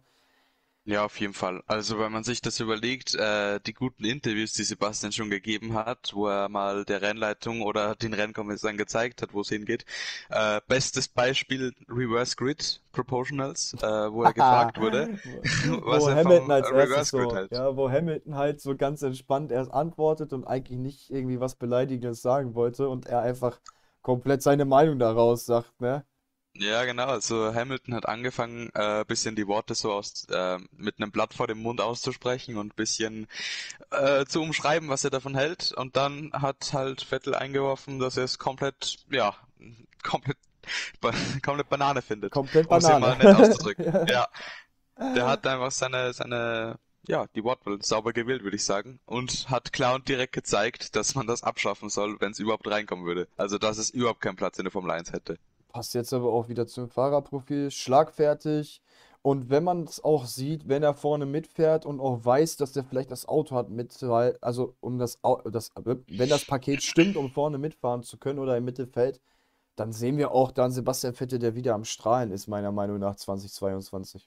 Ja, auf jeden Fall. Also wenn man sich das überlegt, äh, die guten Interviews, die Sebastian schon gegeben hat, wo er mal der Rennleitung oder den Rennkommissaren gezeigt hat, wo es hingeht. Äh, bestes Beispiel Reverse Grid Proportionals, äh, wo er Haha, gefragt wurde, was wo er Hamilton vom als erstes Reverse Grid so, hält. ja, wo Hamilton halt so ganz entspannt erst antwortet und eigentlich nicht irgendwie was Beleidigendes sagen wollte und er einfach komplett seine Meinung daraus sagt, ne? Ja, genau. Also Hamilton hat angefangen, äh, bisschen die Worte so aus äh, mit einem Blatt vor dem Mund auszusprechen und bisschen äh, zu umschreiben, was er davon hält. Und dann hat halt Vettel eingeworfen, dass er es komplett, ja, komplett, ba komplett Banane findet, Komplett um es hier Banane. mal nett auszudrücken. Ja, der hat einfach seine, seine, ja, die Wortwahl sauber gewählt, würde ich sagen, und hat klar und direkt gezeigt, dass man das abschaffen soll, wenn es überhaupt reinkommen würde. Also, dass es überhaupt keinen Platz in der Formel eins hätte. Passt jetzt aber auch wieder zum Fahrerprofil, schlagfertig. Und wenn man es auch sieht, wenn er vorne mitfährt und auch weiß, dass der vielleicht das Auto hat mit, weil, also um das, Au- das, wenn das Paket stimmt, um vorne mitfahren zu können oder im Mittelfeld, dann sehen wir auch dann Sebastian Vettel, der wieder am Strahlen ist, meiner Meinung nach zweitausendzweiundzwanzig.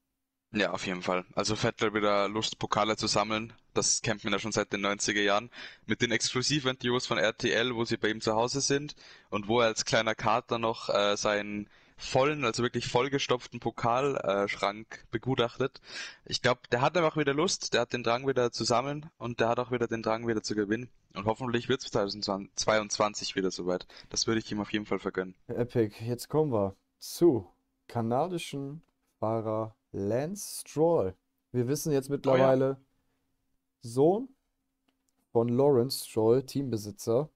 Ja, auf jeden Fall. Also Vettel wieder Lust, Pokale zu sammeln. Das kennt man ja schon seit den neunziger Jahren. Mit den Exklusivinterviews von R T L, wo sie bei ihm zu Hause sind und wo er als kleiner Kater noch äh, seinen vollen, also wirklich vollgestopften Pokalschrank äh, Schrank begutachtet. Ich glaube, der hat einfach wieder Lust, der hat den Drang wieder zu sammeln, und der hat auch wieder den Drang wieder zu gewinnen. Und hoffentlich wird es zweitausendzweiundzwanzig wieder soweit. Das würde ich ihm auf jeden Fall vergönnen. Epic, jetzt kommen wir zu kanadischen Fahrer Lance Stroll. Wir wissen jetzt Oh ja. mittlerweile, Sohn von Lawrence Stroll, Teambesitzer.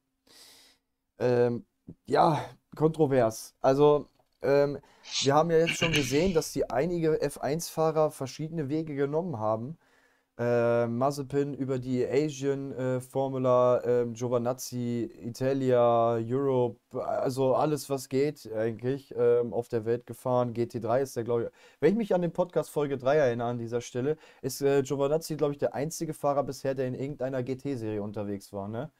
Ähm, ja, kontrovers. Also, ähm, wir haben ja jetzt schon gesehen, dass die einige F eins Fahrer verschiedene Wege genommen haben. Äh, Mazepin über die Asian äh, Formula, ähm, Giovanazzi, Italia, Europe, also alles, was geht eigentlich, ähm, auf der Welt gefahren. G T drei ist der, glaube ich. Wenn ich mich an den Podcast Folge drei erinnere an dieser Stelle, ist äh, Giovanazzi, glaube ich, der einzige Fahrer bisher, der in irgendeiner G T-Serie unterwegs war, ne?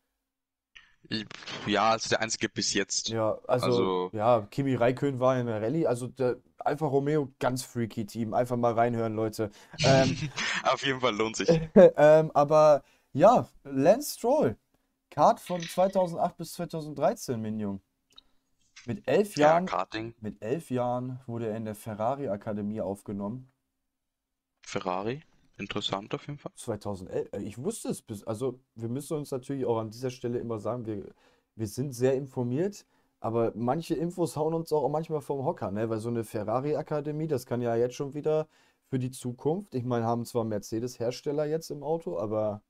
Ich, ja, also der einzige bis jetzt. Ja, also, Also ja, Kimi Räikkönen war in der Rallye, also der Alfa Romeo, ganz freaky Team. Einfach mal reinhören, Leute. Ähm, auf jeden Fall lohnt sich. ähm, aber ja, Lance Stroll, Kart von zweitausendacht bis zweitausenddreizehn, Minion. Mit elf Ja, Jahren, Karting, mit elf Jahren wurde er in der Ferrari-Akademie aufgenommen. Ferrari, interessant auf jeden Fall. zweitausendelf, äh, ich wusste es bis, also wir müssen uns natürlich auch an dieser Stelle immer sagen, wir, wir sind sehr informiert, aber manche Infos hauen uns auch manchmal vom Hocker, ne? Weil so eine Ferrari-Akademie, das kann ja jetzt schon wieder für die Zukunft, ich meine, haben zwar Mercedes-Hersteller jetzt im Auto, aber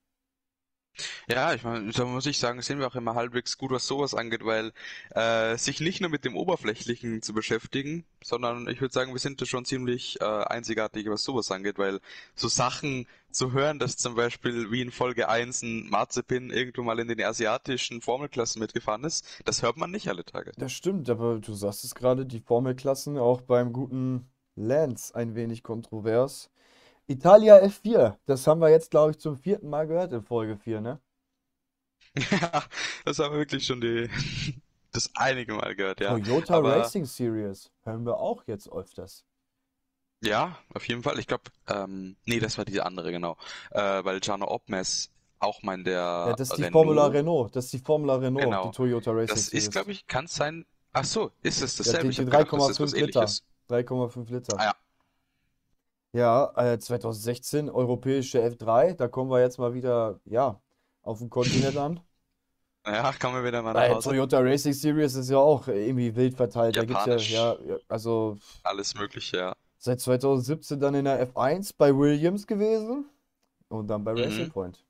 Ja, ich meine, da muss ich sagen, sind wir auch immer halbwegs gut, was sowas angeht, weil äh, sich nicht nur mit dem Oberflächlichen zu beschäftigen, sondern ich würde sagen, wir sind da schon ziemlich äh, einzigartig, was sowas angeht, weil so Sachen zu hören, dass zum Beispiel wie in Folge eins ein Mazepin irgendwo mal in den asiatischen Formelklassen mitgefahren ist, das hört man nicht alle Tage. das stimmt, aber du sagst es gerade, die Formelklassen auch beim guten Lance ein wenig kontrovers. Italia F vier, das haben wir jetzt, glaube ich, zum vierten Mal gehört in Folge vier, ne? Ja, das haben wir wirklich schon die, das einige Mal gehört, ja. Toyota Aber Racing Series hören wir auch jetzt öfters. ja, auf jeden Fall. Ich glaube, ähm, nee, das war die andere, genau. Äh, weil Jarno Opmes auch mal in Ja, der das ist die Formula Renault, Renault. Das ist die Formula Renault, die genau. Toyota Racing Das ist, Series. glaube ich, kann sein. Ach so, ist es Ja, dasselbe? die, Ich die habe gedacht, das ist was drei Komma fünf Liter. Ähnliches. drei Komma fünf Liter. Ah ja, Ja, äh, zweitausendsechzehn europäische F drei. Da kommen wir jetzt mal wieder, ja, auf dem Kontinent an. ja, kommen wir wieder mal nach Bei Hause. Toyota Racing Series ist ja auch irgendwie wild verteilt. Da gibt's ja, ja, Japanisch, ja, also alles Mögliche, ja. seit zweitausendsiebzehn dann in der F eins bei Williams gewesen und dann bei Racing Mhm. Point.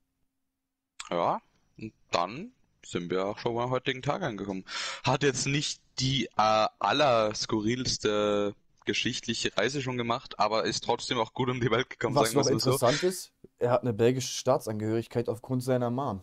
Ja, und dann sind wir auch schon am heutigen Tag angekommen. Hat jetzt nicht die äh, allerskurrilste geschichtliche Reise schon gemacht, aber ist trotzdem auch gut um die Welt gekommen, Was sagen wir noch es mal so. interessant ist, er hat eine belgische Staatsangehörigkeit aufgrund seiner Mom.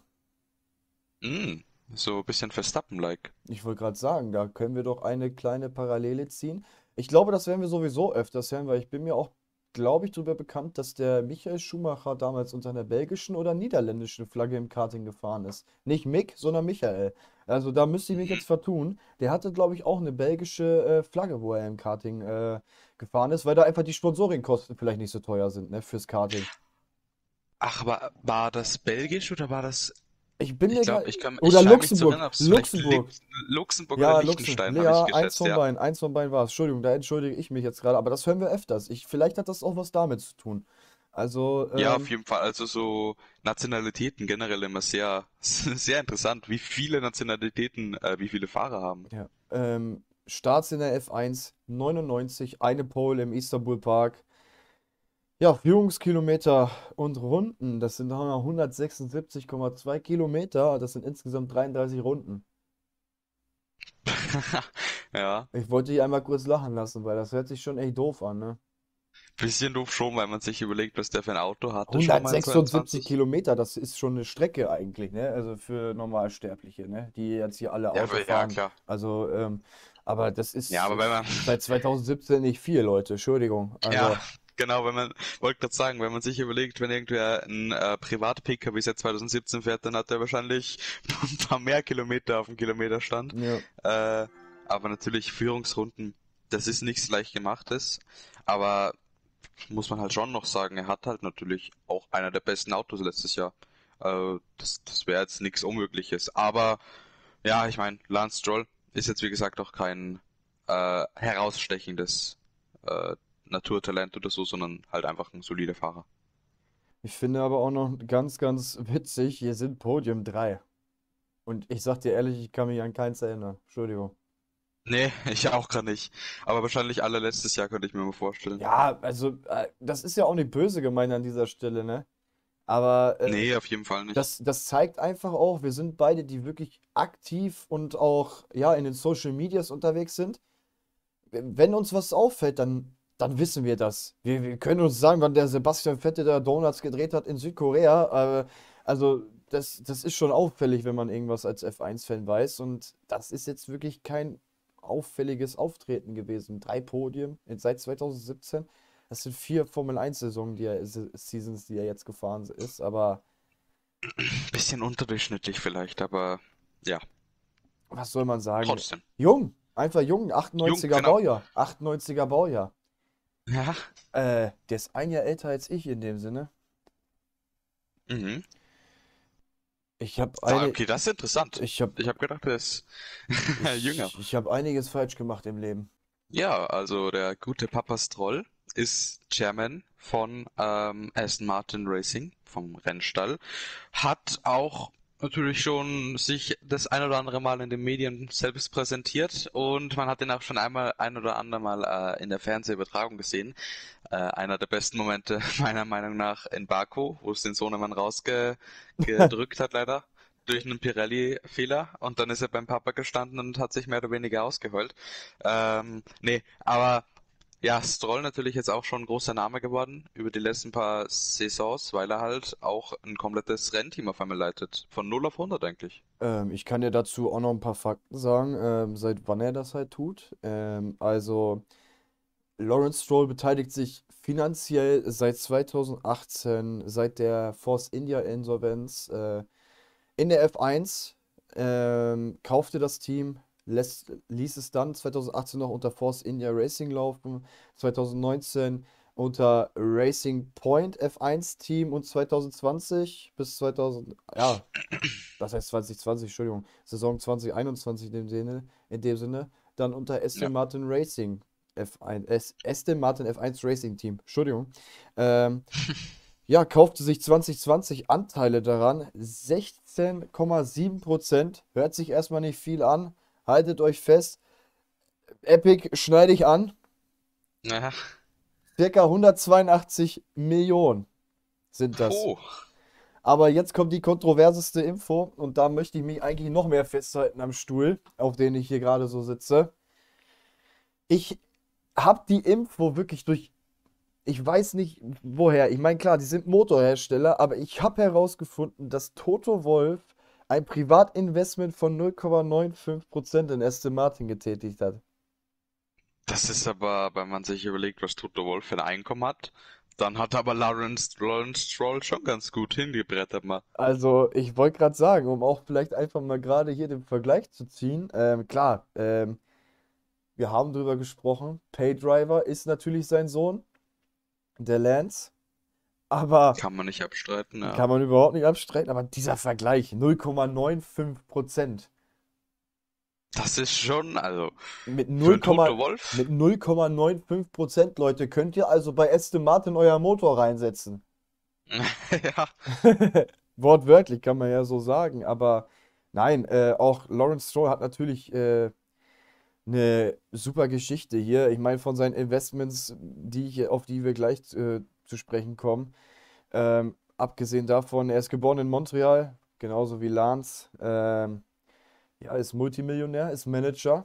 Mm, so ein bisschen Verstappen-like. Ich wollte gerade sagen, da können wir doch eine kleine Parallele ziehen. Ich glaube, das werden wir sowieso öfters hören, weil ich bin mir auch, glaube ich, darüber bekannt, dass der Michael Schumacher damals unter einer belgischen oder niederländischen Flagge im Karting gefahren ist. Nicht Mick, sondern Michael. Also da müsste ich mich Mhm. jetzt vertun. Der hatte, glaube ich, auch eine belgische äh, Flagge, wo er im Karting äh, gefahren ist, weil da einfach die Sponsoringkosten vielleicht nicht so teuer sind, ne, fürs Karting. Ach, war, war das belgisch oder war das? Ich bin Ich mir glaube, gerade. ich kann, ich Oder scheine mich zu Luxemburg. erinnern, ob es vielleicht Li Luxemburg. Luxemburg oder Ja, Luxem. Liechtenstein, habe ich Ja, eins geschätzt, von ja. beiden. Eins von beiden war es. Entschuldigung, da entschuldige ich mich jetzt gerade, aber das hören wir öfters. Ich, vielleicht hat das auch was damit zu tun. Also, Ja, auf ähm, jeden Fall. Also so Nationalitäten generell immer sehr, sehr interessant, wie viele Nationalitäten, äh, wie viele Fahrer haben. ja. Ähm, Starts in der F eins, neunundneunzig, eine Pole im Istanbul Park. Ja, Führungskilometer und Runden, das sind hundertsechsundsiebzig Komma zwei Kilometer. Das sind insgesamt dreiunddreißig Runden. Ja, Ich wollte dich einmal kurz lachen lassen, weil das hört sich schon echt doof an, ne? bisschen doof schon, weil man sich überlegt, was der für ein Auto hatte, schon mal in hundertsechsundsiebzig zweiundzwanzig. Kilometer, das ist schon eine Strecke eigentlich, ne? Also für Normalsterbliche, ne? Die jetzt hier alle Ja, Auto aber ja, fahren. klar. Also, ähm, aber das Ja, ist aber wenn man, seit zweitausendsiebzehn nicht viel, Leute. Entschuldigung. ja, Also, genau, wenn man, wollte gerade sagen, wenn man sich überlegt, wenn irgendwer ein äh, Privat-P K W seit zweitausendsiebzehn fährt, dann hat er wahrscheinlich ein paar mehr Kilometer auf dem Kilometerstand. ja. Äh, aber natürlich Führungsrunden, das ist nichts leicht gemachtes. Aber muss man halt schon noch sagen, er hat halt natürlich auch einer der besten Autos letztes Jahr. Äh, das das wäre jetzt nichts Unmögliches. Aber ja, ich meine, Lance Stroll ist jetzt wie gesagt auch kein äh, herausstechendes äh, Naturtalent oder so, sondern halt einfach ein solider Fahrer. Ich finde aber auch noch ganz, ganz witzig, hier sind Podium drei. Und ich sag dir ehrlich, ich kann mich an keins erinnern. Entschuldigung. Nee, ich auch gar nicht. Aber wahrscheinlich alle letztes Jahr könnte ich mir mal vorstellen. Ja, also, äh, das ist ja auch nicht böse gemeint an dieser Stelle, ne? Aber äh, Nee, auf jeden Fall nicht. Das, das zeigt einfach auch, wir sind beide, die wirklich aktiv und auch ja in den Social Medias unterwegs sind. Wenn uns was auffällt, dann, dann wissen wir das. Wir, wir können uns sagen, wann der Sebastian Vettel da Donuts gedreht hat in Südkorea. Äh, also das, das ist schon auffällig, wenn man irgendwas als F eins-Fan weiß. Und das ist jetzt wirklich kein auffälliges Auftreten gewesen. Drei Podien seit zweitausendsiebzehn. Das sind vier Formel eins-Saisons, die er, Seasons, die er jetzt gefahren ist. Aber Bisschen unterdurchschnittlich vielleicht, aber ja, was soll man sagen? trotzdem. Jung, einfach jung, Jung, achtundneunziger genau. Baujahr, achtundneunziger Baujahr. Ja. Äh, der ist ein Jahr älter als ich in dem Sinne. Mhm. Ich habe Ah, eine, okay, das ist interessant. ich habe, Ich habe gedacht, er ist jünger. ich, ich habe einiges falsch gemacht im Leben. Ja, also der gute Papa Stroll ist Chairman von ähm, Aston Martin Racing, vom Rennstall, hat auch natürlich schon sich das ein oder andere Mal in den Medien selbst präsentiert und man hat ihn auch schon einmal ein oder andere Mal äh, in der Fernsehübertragung gesehen. Äh, einer der besten Momente meiner Meinung nach in Baku, wo es den Sohnemann rausgedrückt hat leider durch einen Pirelli-Fehler und dann ist er beim Papa gestanden und hat sich mehr oder weniger ausgeheult. Ähm, nee, aber ja, Stroll natürlich jetzt auch schon ein großer Name geworden über die letzten paar Saisons, weil er halt auch ein komplettes Rennteam auf einmal leitet. Von null auf hundert eigentlich. Ähm, ich kann dir dazu auch noch ein paar Fakten sagen, ähm, seit wann er das halt tut. Ähm, also, Lawrence Stroll beteiligt sich finanziell seit zweitausendachtzehn, seit der Force India Insolvenz, äh, in der F eins, ähm, kaufte das Team, lässt, ließ es dann zweitausendachtzehn noch unter Force India Racing laufen, zweitausendneunzehn unter Racing Point F eins Team und zweitausendzwanzig bis zweitausend, ja, das heißt zwanzig zwanzig, Entschuldigung, Saison zwanzig einundzwanzig in dem Sinne, in dem Sinne, dann unter Ja. Aston Martin Racing F eins, S- Aston Martin F eins Racing Team, Entschuldigung. Ähm, ja, kaufte sich zwanzig zwanzig Anteile daran, sechzehn Komma sieben Prozent, hört sich erstmal nicht viel an, haltet euch fest, Epic schneide ich an, Ja. circa hundertzweiundachtzig Millionen sind das. Puh. Aber jetzt kommt die kontroverseste Info und da möchte ich mich eigentlich noch mehr festhalten am Stuhl, auf dem ich hier gerade so sitze. Ich habe die Info wirklich durch, ich weiß nicht woher. Ich meine, klar, die sind Motorhersteller, aber ich habe herausgefunden, dass Toto Wolff ein Privatinvestment von null Komma fünfundneunzig Prozent in Aston Martin getätigt hat. Das ist aber, wenn man sich überlegt, was Toto Wolff für ein Einkommen hat, dann hat aber Lawrence, Lawrence Stroll schon ganz gut hingebrettert mal. Also, ich wollte gerade sagen, um auch vielleicht einfach mal gerade hier den Vergleich zu ziehen. Ähm, klar, ähm, wir haben drüber gesprochen. Paydriver ist natürlich sein Sohn, der Lance. Aber Kann man nicht abstreiten, ja. kann man überhaupt nicht abstreiten. Aber dieser Vergleich, null Komma fünfundneunzig Prozent. Das ist schon, also, Mit für null, einen Toto mit Wolff, null Komma fünfundneunzig Prozent, Leute, könnt ihr also bei Aston Martin euer Motor reinsetzen. ja, Wortwörtlich kann man ja so sagen, aber nein, äh, auch Lawrence Stroll hat natürlich äh, eine super Geschichte hier. Ich meine, von seinen Investments, die ich, auf die wir gleich äh, zu sprechen kommen, ähm, abgesehen davon, er ist geboren in Montreal, genauso wie Lance. Ähm, ja, ist Multimillionär, ist Manager,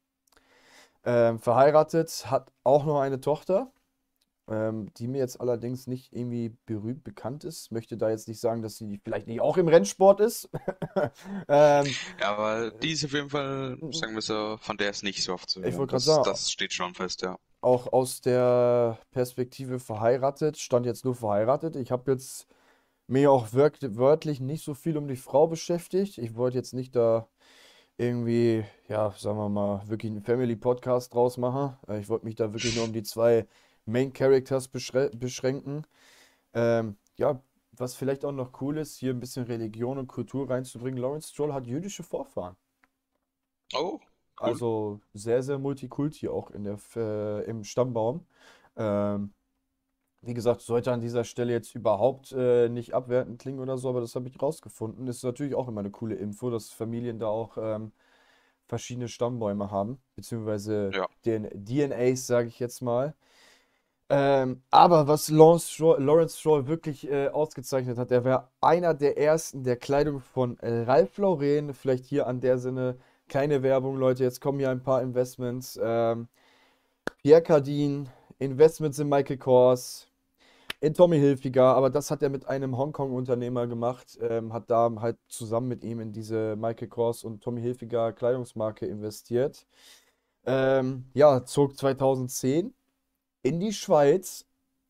ähm, verheiratet, hat auch noch eine Tochter. Ähm, die mir jetzt allerdings nicht irgendwie berühmt bekannt ist. Möchte da jetzt nicht sagen, dass sie vielleicht nicht auch im Rennsport ist. ähm, ja, aber die ist auf jeden Fall, sagen wir so, von der ist nicht so oft zu Ich hören. wollte gerade Das, sagen, das steht schon fest, ja. auch aus der Perspektive verheiratet, stand jetzt nur verheiratet. Ich habe jetzt mir auch wirk- wörtlich nicht so viel um die Frau beschäftigt. Ich wollte jetzt nicht da irgendwie, ja, sagen wir mal, wirklich einen Family Podcast draus machen. Äh, Ich wollte mich da wirklich nur um die zwei Main Characters beschrä beschränken. Ähm, ja, was vielleicht auch noch cool ist, hier ein bisschen Religion und Kultur reinzubringen. Lawrence Stroll hat jüdische Vorfahren. Oh, cool. Also sehr, sehr Multikulti auch in der, F- äh, im Stammbaum. Ähm, Wie gesagt, sollte an dieser Stelle jetzt überhaupt äh, nicht abwertend klingen oder so, aber das habe ich rausgefunden. Ist natürlich auch immer eine coole Info, dass Familien da auch ähm, verschiedene Stammbäume haben, beziehungsweise Ja. den D N As, sage ich jetzt mal. Ähm, aber was Lawrence Stroll, Lawrence Stroll wirklich äh, ausgezeichnet hat, er war einer der ersten, der Kleidung von äh, Ralph Lauren, vielleicht hier an der Sinne, keine Werbung, Leute, jetzt kommen hier ein paar Investments. Ähm, Pierre Cardin, Investments in Michael Kors, in Tommy Hilfiger, aber das hat er mit einem Hongkong-Unternehmer gemacht, ähm, hat da halt zusammen mit ihm in diese Michael Kors und Tommy Hilfiger Kleidungsmarke investiert. Ähm, ja, zog zweitausendzehn in die Schweiz,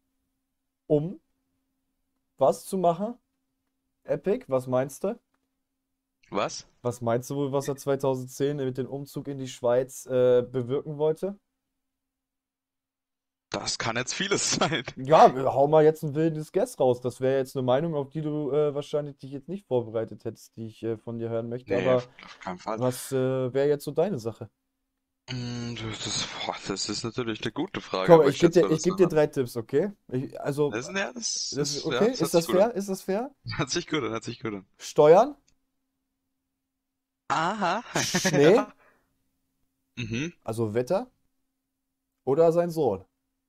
um was zu machen? Epic, was meinst du? Was? Was meinst du wohl, was er zweitausendzehn mit dem Umzug in die Schweiz äh, bewirken wollte? Das kann jetzt vieles sein. Ja, hau mal jetzt ein wildes Guess raus. Das wäre jetzt eine Meinung, auf die du äh, wahrscheinlich dich jetzt nicht vorbereitet hättest, die ich äh, von dir hören möchte. Nee, Aber auf, auf keinen Fall. was äh, wäre jetzt so deine Sache? Mm, Das ist, boah, das ist natürlich eine gute Frage, Komm, aber ich ich gebe schätze dir, mal, ich das geb dir wäre. drei Tipps, okay? Ich, also, Das, ja, das das ist ist, ja, okay? das Ist hört das sich gut an. fair? Ist das fair? Hört sich gut an, hört sich gut an. Steuern, Aha, Schnee, ja. Mhm. also Wetter oder sein Sohn?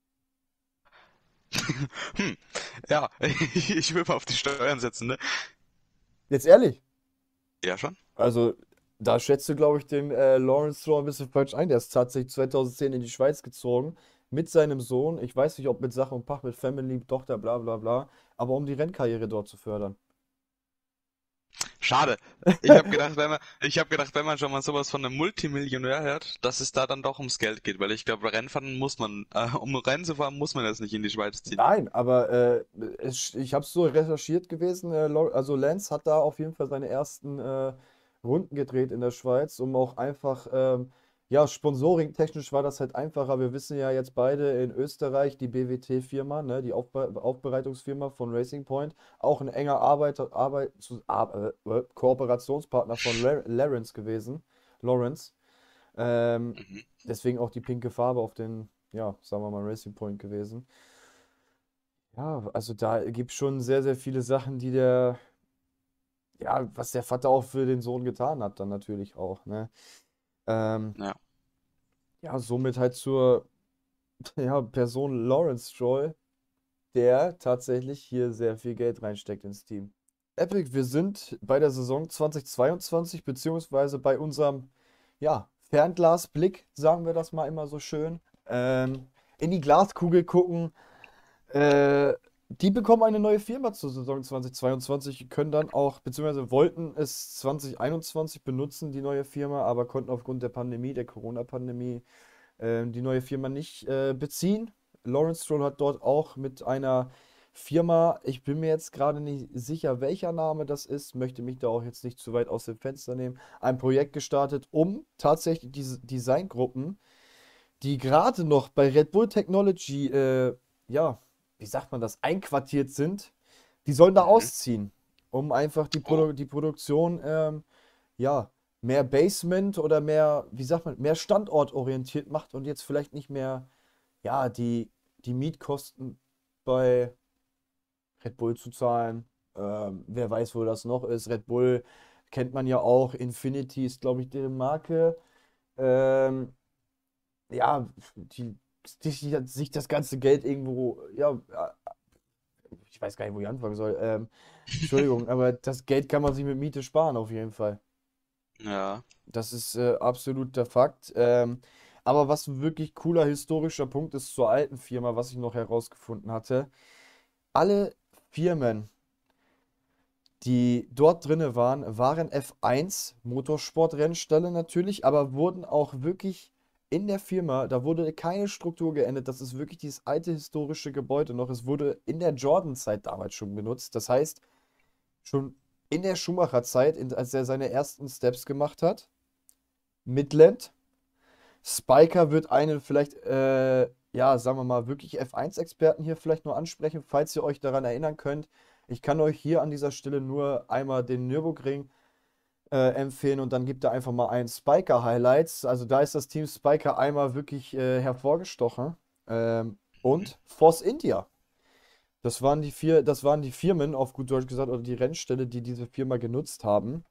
Hm. Ja, ich will mal auf die Steuern setzen, ne? Jetzt ehrlich. Ja, schon. Also, da schätzt du, glaube ich, den äh, Lawrence Stroll ein bisschen falsch ein. Der ist tatsächlich zweitausendzehn in die Schweiz gezogen mit seinem Sohn. Ich weiß nicht, ob mit Sach und Pach, mit Family, Tochter, bla bla bla. Aber um die Rennkarriere dort zu fördern. Schade. Ich habe gedacht, wenn man, ich habe gedacht, wenn man schon mal sowas von einem Multimillionär hört, dass es da dann doch ums Geld geht, weil ich glaube, Rennfahren muss man, äh, um Rennen zu fahren, muss man das nicht in die Schweiz ziehen. Nein, aber äh, es, ich habe es so recherchiert gewesen. Äh, Lau- also Lance hat da auf jeden Fall seine ersten äh, Runden gedreht in der Schweiz, um auch einfach, ähm, ja, sponsoring-technisch war das halt einfacher. Wir wissen ja jetzt beide in Österreich, die B W T-Firma, ne, die Aufbe Aufbereitungsfirma von Racing Point, auch ein enger Arbeiter, Arbeit, zu, Ar- äh, äh, Kooperationspartner von La Lawrence gewesen. Lawrence. Ähm, Mhm. deswegen auch die pinke Farbe auf den, ja, sagen wir mal, Racing Point gewesen. Ja, also da gibt es schon sehr, sehr viele Sachen, die der, ja, was der Vater auch für den Sohn getan hat, dann natürlich auch, ne? Ähm, Ja. ja, somit halt zur, ja, Person Lawrence Stroll, der tatsächlich hier sehr viel Geld reinsteckt ins Team. Epic, wir sind bei der Saison zweitausendzweiundzwanzig, beziehungsweise bei unserem, ja, Fernglasblick, sagen wir das mal immer so schön, ähm, in die Glaskugel gucken. Äh, Die bekommen eine neue Firma zur Saison zweitausendzweiundzwanzig, können dann auch, beziehungsweise wollten es zwanzig einundzwanzig benutzen, die neue Firma, aber konnten aufgrund der Pandemie, der Corona-Pandemie, äh, die neue Firma nicht äh, beziehen. Lawrence Stroll hat dort auch mit einer Firma, ich bin mir jetzt gerade nicht sicher, welcher Name das ist, möchte mich da auch jetzt nicht zu weit aus dem Fenster nehmen, ein Projekt gestartet, um tatsächlich diese Designgruppen, die gerade noch bei Red Bull Technology, äh, ja, wie sagt man das, einquartiert sind, die sollen da Mhm. ausziehen, um einfach die, Oh. Produ die Produktion, ähm, ja, mehr Basement oder mehr, wie sagt man, mehr standortorientiert macht und jetzt vielleicht nicht mehr, ja, die, die Mietkosten bei Red Bull zu zahlen. Ähm, wer weiß, wo das noch ist. Red Bull kennt man ja auch. Infinity ist, glaube ich, deren Marke. Ähm, ja, die, die, die sich das ganze Geld irgendwo, ja, äh, ich weiß gar nicht, wo ich anfangen soll. Ähm, Entschuldigung, aber das Geld kann man sich mit Miete sparen, auf jeden Fall. Ja. Das ist äh, absolut der Fakt. Ähm, aber was ein wirklich cooler historischer Punkt ist zur alten Firma, was ich noch herausgefunden hatte. Alle Firmen, die dort drinne waren, waren F eins Motorsportrennstelle natürlich, aber wurden auch wirklich in der Firma, da wurde keine Struktur geändert. Das ist wirklich dieses alte historische Gebäude noch. Es wurde in der Jordan-Zeit damals schon benutzt. Das heißt, schon in der Schumacher-Zeit, in- als er seine ersten Steps gemacht hat, Midland. Spiker wird einen vielleicht, äh, ja, sagen wir mal, wirklich F eins-Experten hier vielleicht nur ansprechen, falls ihr euch daran erinnern könnt. Ich kann euch hier an dieser Stelle nur einmal den Nürburgring äh, empfehlen und dann gibt er einfach mal ein Spiker Highlights. Also da ist das Team Spiker einmal wirklich äh, hervorgestochen. Ähm, Mhm. und Force India. Das waren die vier, das waren die Firmen, auf gut Deutsch gesagt, oder die Rennställe, die diese Firma genutzt haben.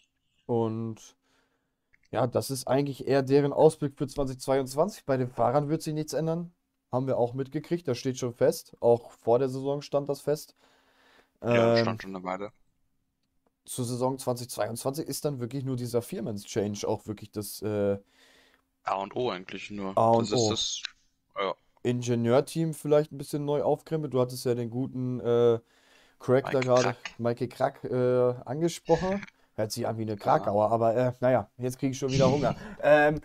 Und ja, das ist eigentlich eher deren Ausblick für zweitausendzweiundzwanzig. Bei den Fahrern wird sich nichts ändern. Haben wir auch mitgekriegt, das steht schon fest. Auch vor der Saison stand das fest. Ja, das Ähm, stand schon eine Weile. Zur Saison zweitausendzweiundzwanzig ist dann wirklich nur dieser Firmen's-Change auch wirklich das äh, A und O eigentlich nur. A und Das ist O. das. Ja, Ingenieurteam vielleicht ein bisschen neu aufkrempelt. Du hattest ja den guten äh, Crack da Mike gerade, Krack. Michael Krack, äh, angesprochen. Hört sich an wie eine Ja. Krakauer, aber äh, naja, jetzt kriege ich schon wieder Hunger. Ähm,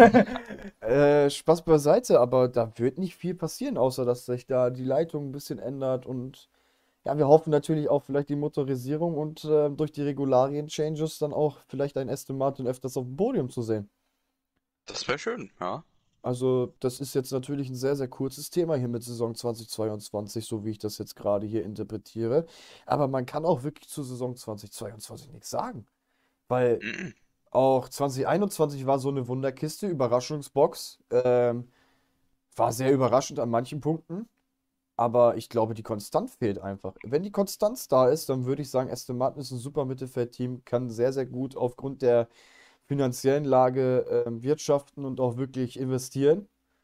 äh, Spaß beiseite, aber da wird nicht viel passieren, außer dass sich da die Leitung ein bisschen ändert und ja, wir hoffen natürlich auch vielleicht die Motorisierung und äh, durch die Regularien-Changes dann auch vielleicht ein Aston Martin öfters auf dem Podium zu sehen. Das wäre schön, ja. Also, das ist jetzt natürlich ein sehr, sehr kurzes Thema hier mit Saison zweitausendzweiundzwanzig, so wie ich das jetzt gerade hier interpretiere. Aber man kann auch wirklich zur Saison zweitausendzweiundzwanzig nichts sagen. Weil Mhm. auch zwanzig einundzwanzig war so eine Wunderkiste, Überraschungsbox. Ähm, war sehr überraschend an manchen Punkten. Aber ich glaube, die Konstanz fehlt einfach. Wenn die Konstanz da ist, dann würde ich sagen, Aston Martin ist ein super Mittelfeldteam, kann sehr, sehr gut aufgrund der finanziellen Lage ähm, wirtschaften und auch wirklich investieren.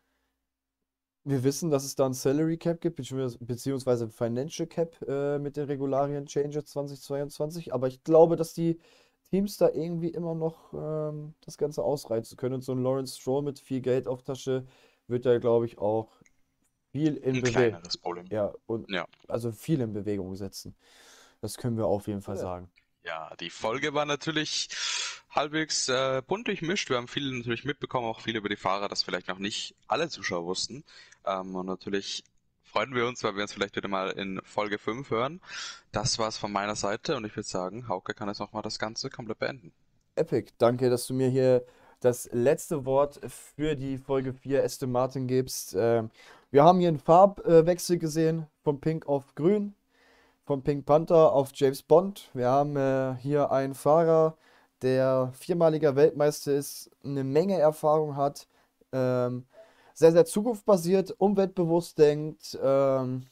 Wir wissen, dass es da ein Salary Cap gibt, beziehungsweise beziehungsweise ein Financial Cap äh, mit den Regularien Changes zweitausendzweiundzwanzig. Aber ich glaube, dass die Teams da irgendwie immer noch ähm, das Ganze ausreizen können. Und so ein Lawrence Stroll mit viel Geld auf Tasche wird da, glaube ich, auch viel in Ein Bewegung, kleineres Problem. ja, und Ja. also viel in Bewegung setzen. Das können wir auf jeden Fall Ja. sagen. Ja, die Folge war natürlich halbwegs äh, bunt durchmischt. Wir haben viel natürlich mitbekommen, auch viel über die Fahrer, das vielleicht noch nicht alle Zuschauer wussten. Ähm, und natürlich freuen wir uns, weil wir uns vielleicht wieder mal in Folge fünf hören. Das war's von meiner Seite und ich würde sagen, Hauke kann jetzt nochmal das Ganze komplett beenden. Epic, danke, dass du mir hier das letzte Wort für die Folge vier Aston Martin gibst. Ähm, wir haben hier einen Farbwechsel gesehen, von Pink auf Grün, von Pink Panther auf James Bond. Wir haben äh, hier einen Fahrer, der viermaliger Weltmeister ist, eine Menge Erfahrung hat, ähm, sehr, sehr zukunftsbasiert, umweltbewusst denkt. Ähm,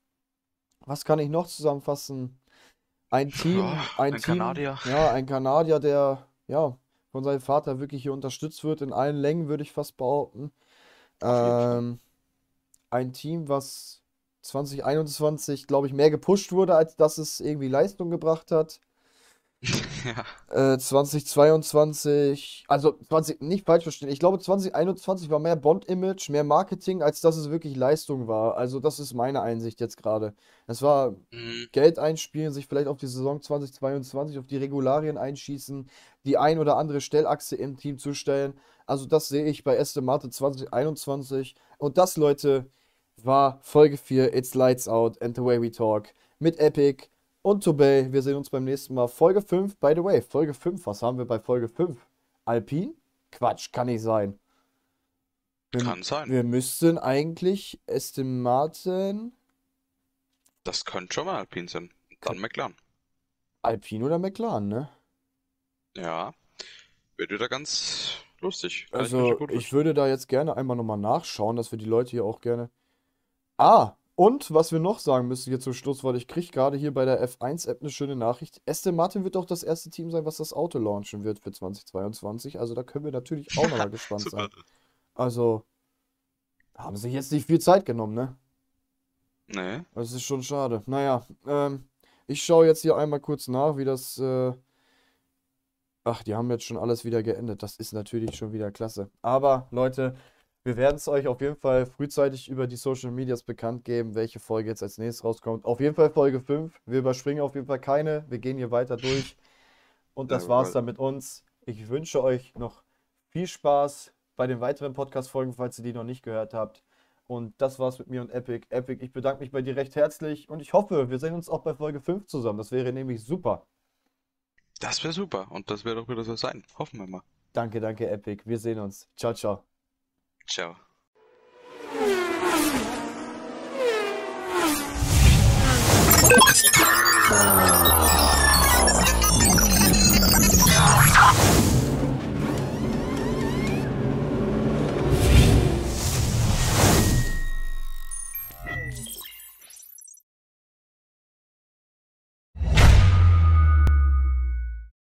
was kann ich noch zusammenfassen? Ein Ja, Team, ein ein Team, Kanadier. ja, ein Kanadier, der ja von seinem Vater wirklich hier unterstützt wird, in allen Längen, würde ich fast behaupten. Auf jeden Fall. Ähm, ein Team, was zwanzig einundzwanzig, glaube ich, mehr gepusht wurde, als dass es irgendwie Leistung gebracht hat. Ja. Äh, zwanzig zweiundzwanzig, also zwanzig, nicht falsch verstehen, ich glaube zwanzig einundzwanzig war mehr Bond-Image, mehr Marketing, als dass es wirklich Leistung war. Also das ist meine Einsicht jetzt gerade. Es war Mhm. Geld einspielen, sich vielleicht auf die Saison zwanzig zweiundzwanzig, auf die Regularien einschießen, die ein oder andere Stellachse im Team zustellen. Also das sehe ich bei Aston Martin zwanzig einundzwanzig. Und das, Leute, war Folge vier, It's Lights Out and the Way We Talk mit Epic und Tobey. Wir sehen uns beim nächsten Mal. Folge fünf, by the way, Folge fünf. Was haben wir bei Folge fünf? Alpin? Quatsch, kann nicht sein. Wir, Kann sein. wir müssten eigentlich Aston Martin, Das könnte schon mal Alpine sein. Dann McLaren. Alpin oder McLaren, ne? Ja, wird wieder ganz lustig. Kann ich mir schon Also, gut ich vorstellen. würde da jetzt gerne einmal nochmal nachschauen, dass wir die Leute hier auch gerne. Ah, und was wir noch sagen müssen hier zum Schluss, weil ich kriege gerade hier bei der F eins App eine schöne Nachricht. Aston Martin wird auch das erste Team sein, was das Auto launchen wird für zwanzig zweiundzwanzig. Also da können wir natürlich auch nochmal gespannt Super. sein. Also, haben sich jetzt nicht viel Zeit genommen, ne? Nee. Das ist schon schade. Naja, ähm, ich schaue jetzt hier einmal kurz nach, wie das. Äh... Ach, die haben jetzt schon alles wieder geendet. Das ist natürlich schon wieder klasse. Aber Leute, wir werden es euch auf jeden Fall frühzeitig über die Social Medias bekannt geben, welche Folge jetzt als nächstes rauskommt. Auf jeden Fall Folge fünf. Wir überspringen auf jeden Fall keine. Wir gehen hier weiter durch. Und das war's Jawohl. dann mit uns. Ich wünsche euch noch viel Spaß bei den weiteren Podcast-Folgen, falls ihr die noch nicht gehört habt. Und das war's mit mir und Epic. Epic, ich bedanke mich bei dir recht herzlich und ich hoffe, wir sehen uns auch bei Folge fünf zusammen. Das wäre nämlich super. Das wäre super. Und das wird auch wieder so sein. Hoffen wir mal. Danke, danke, Epic. Wir sehen uns. Ciao, ciao. Ciao.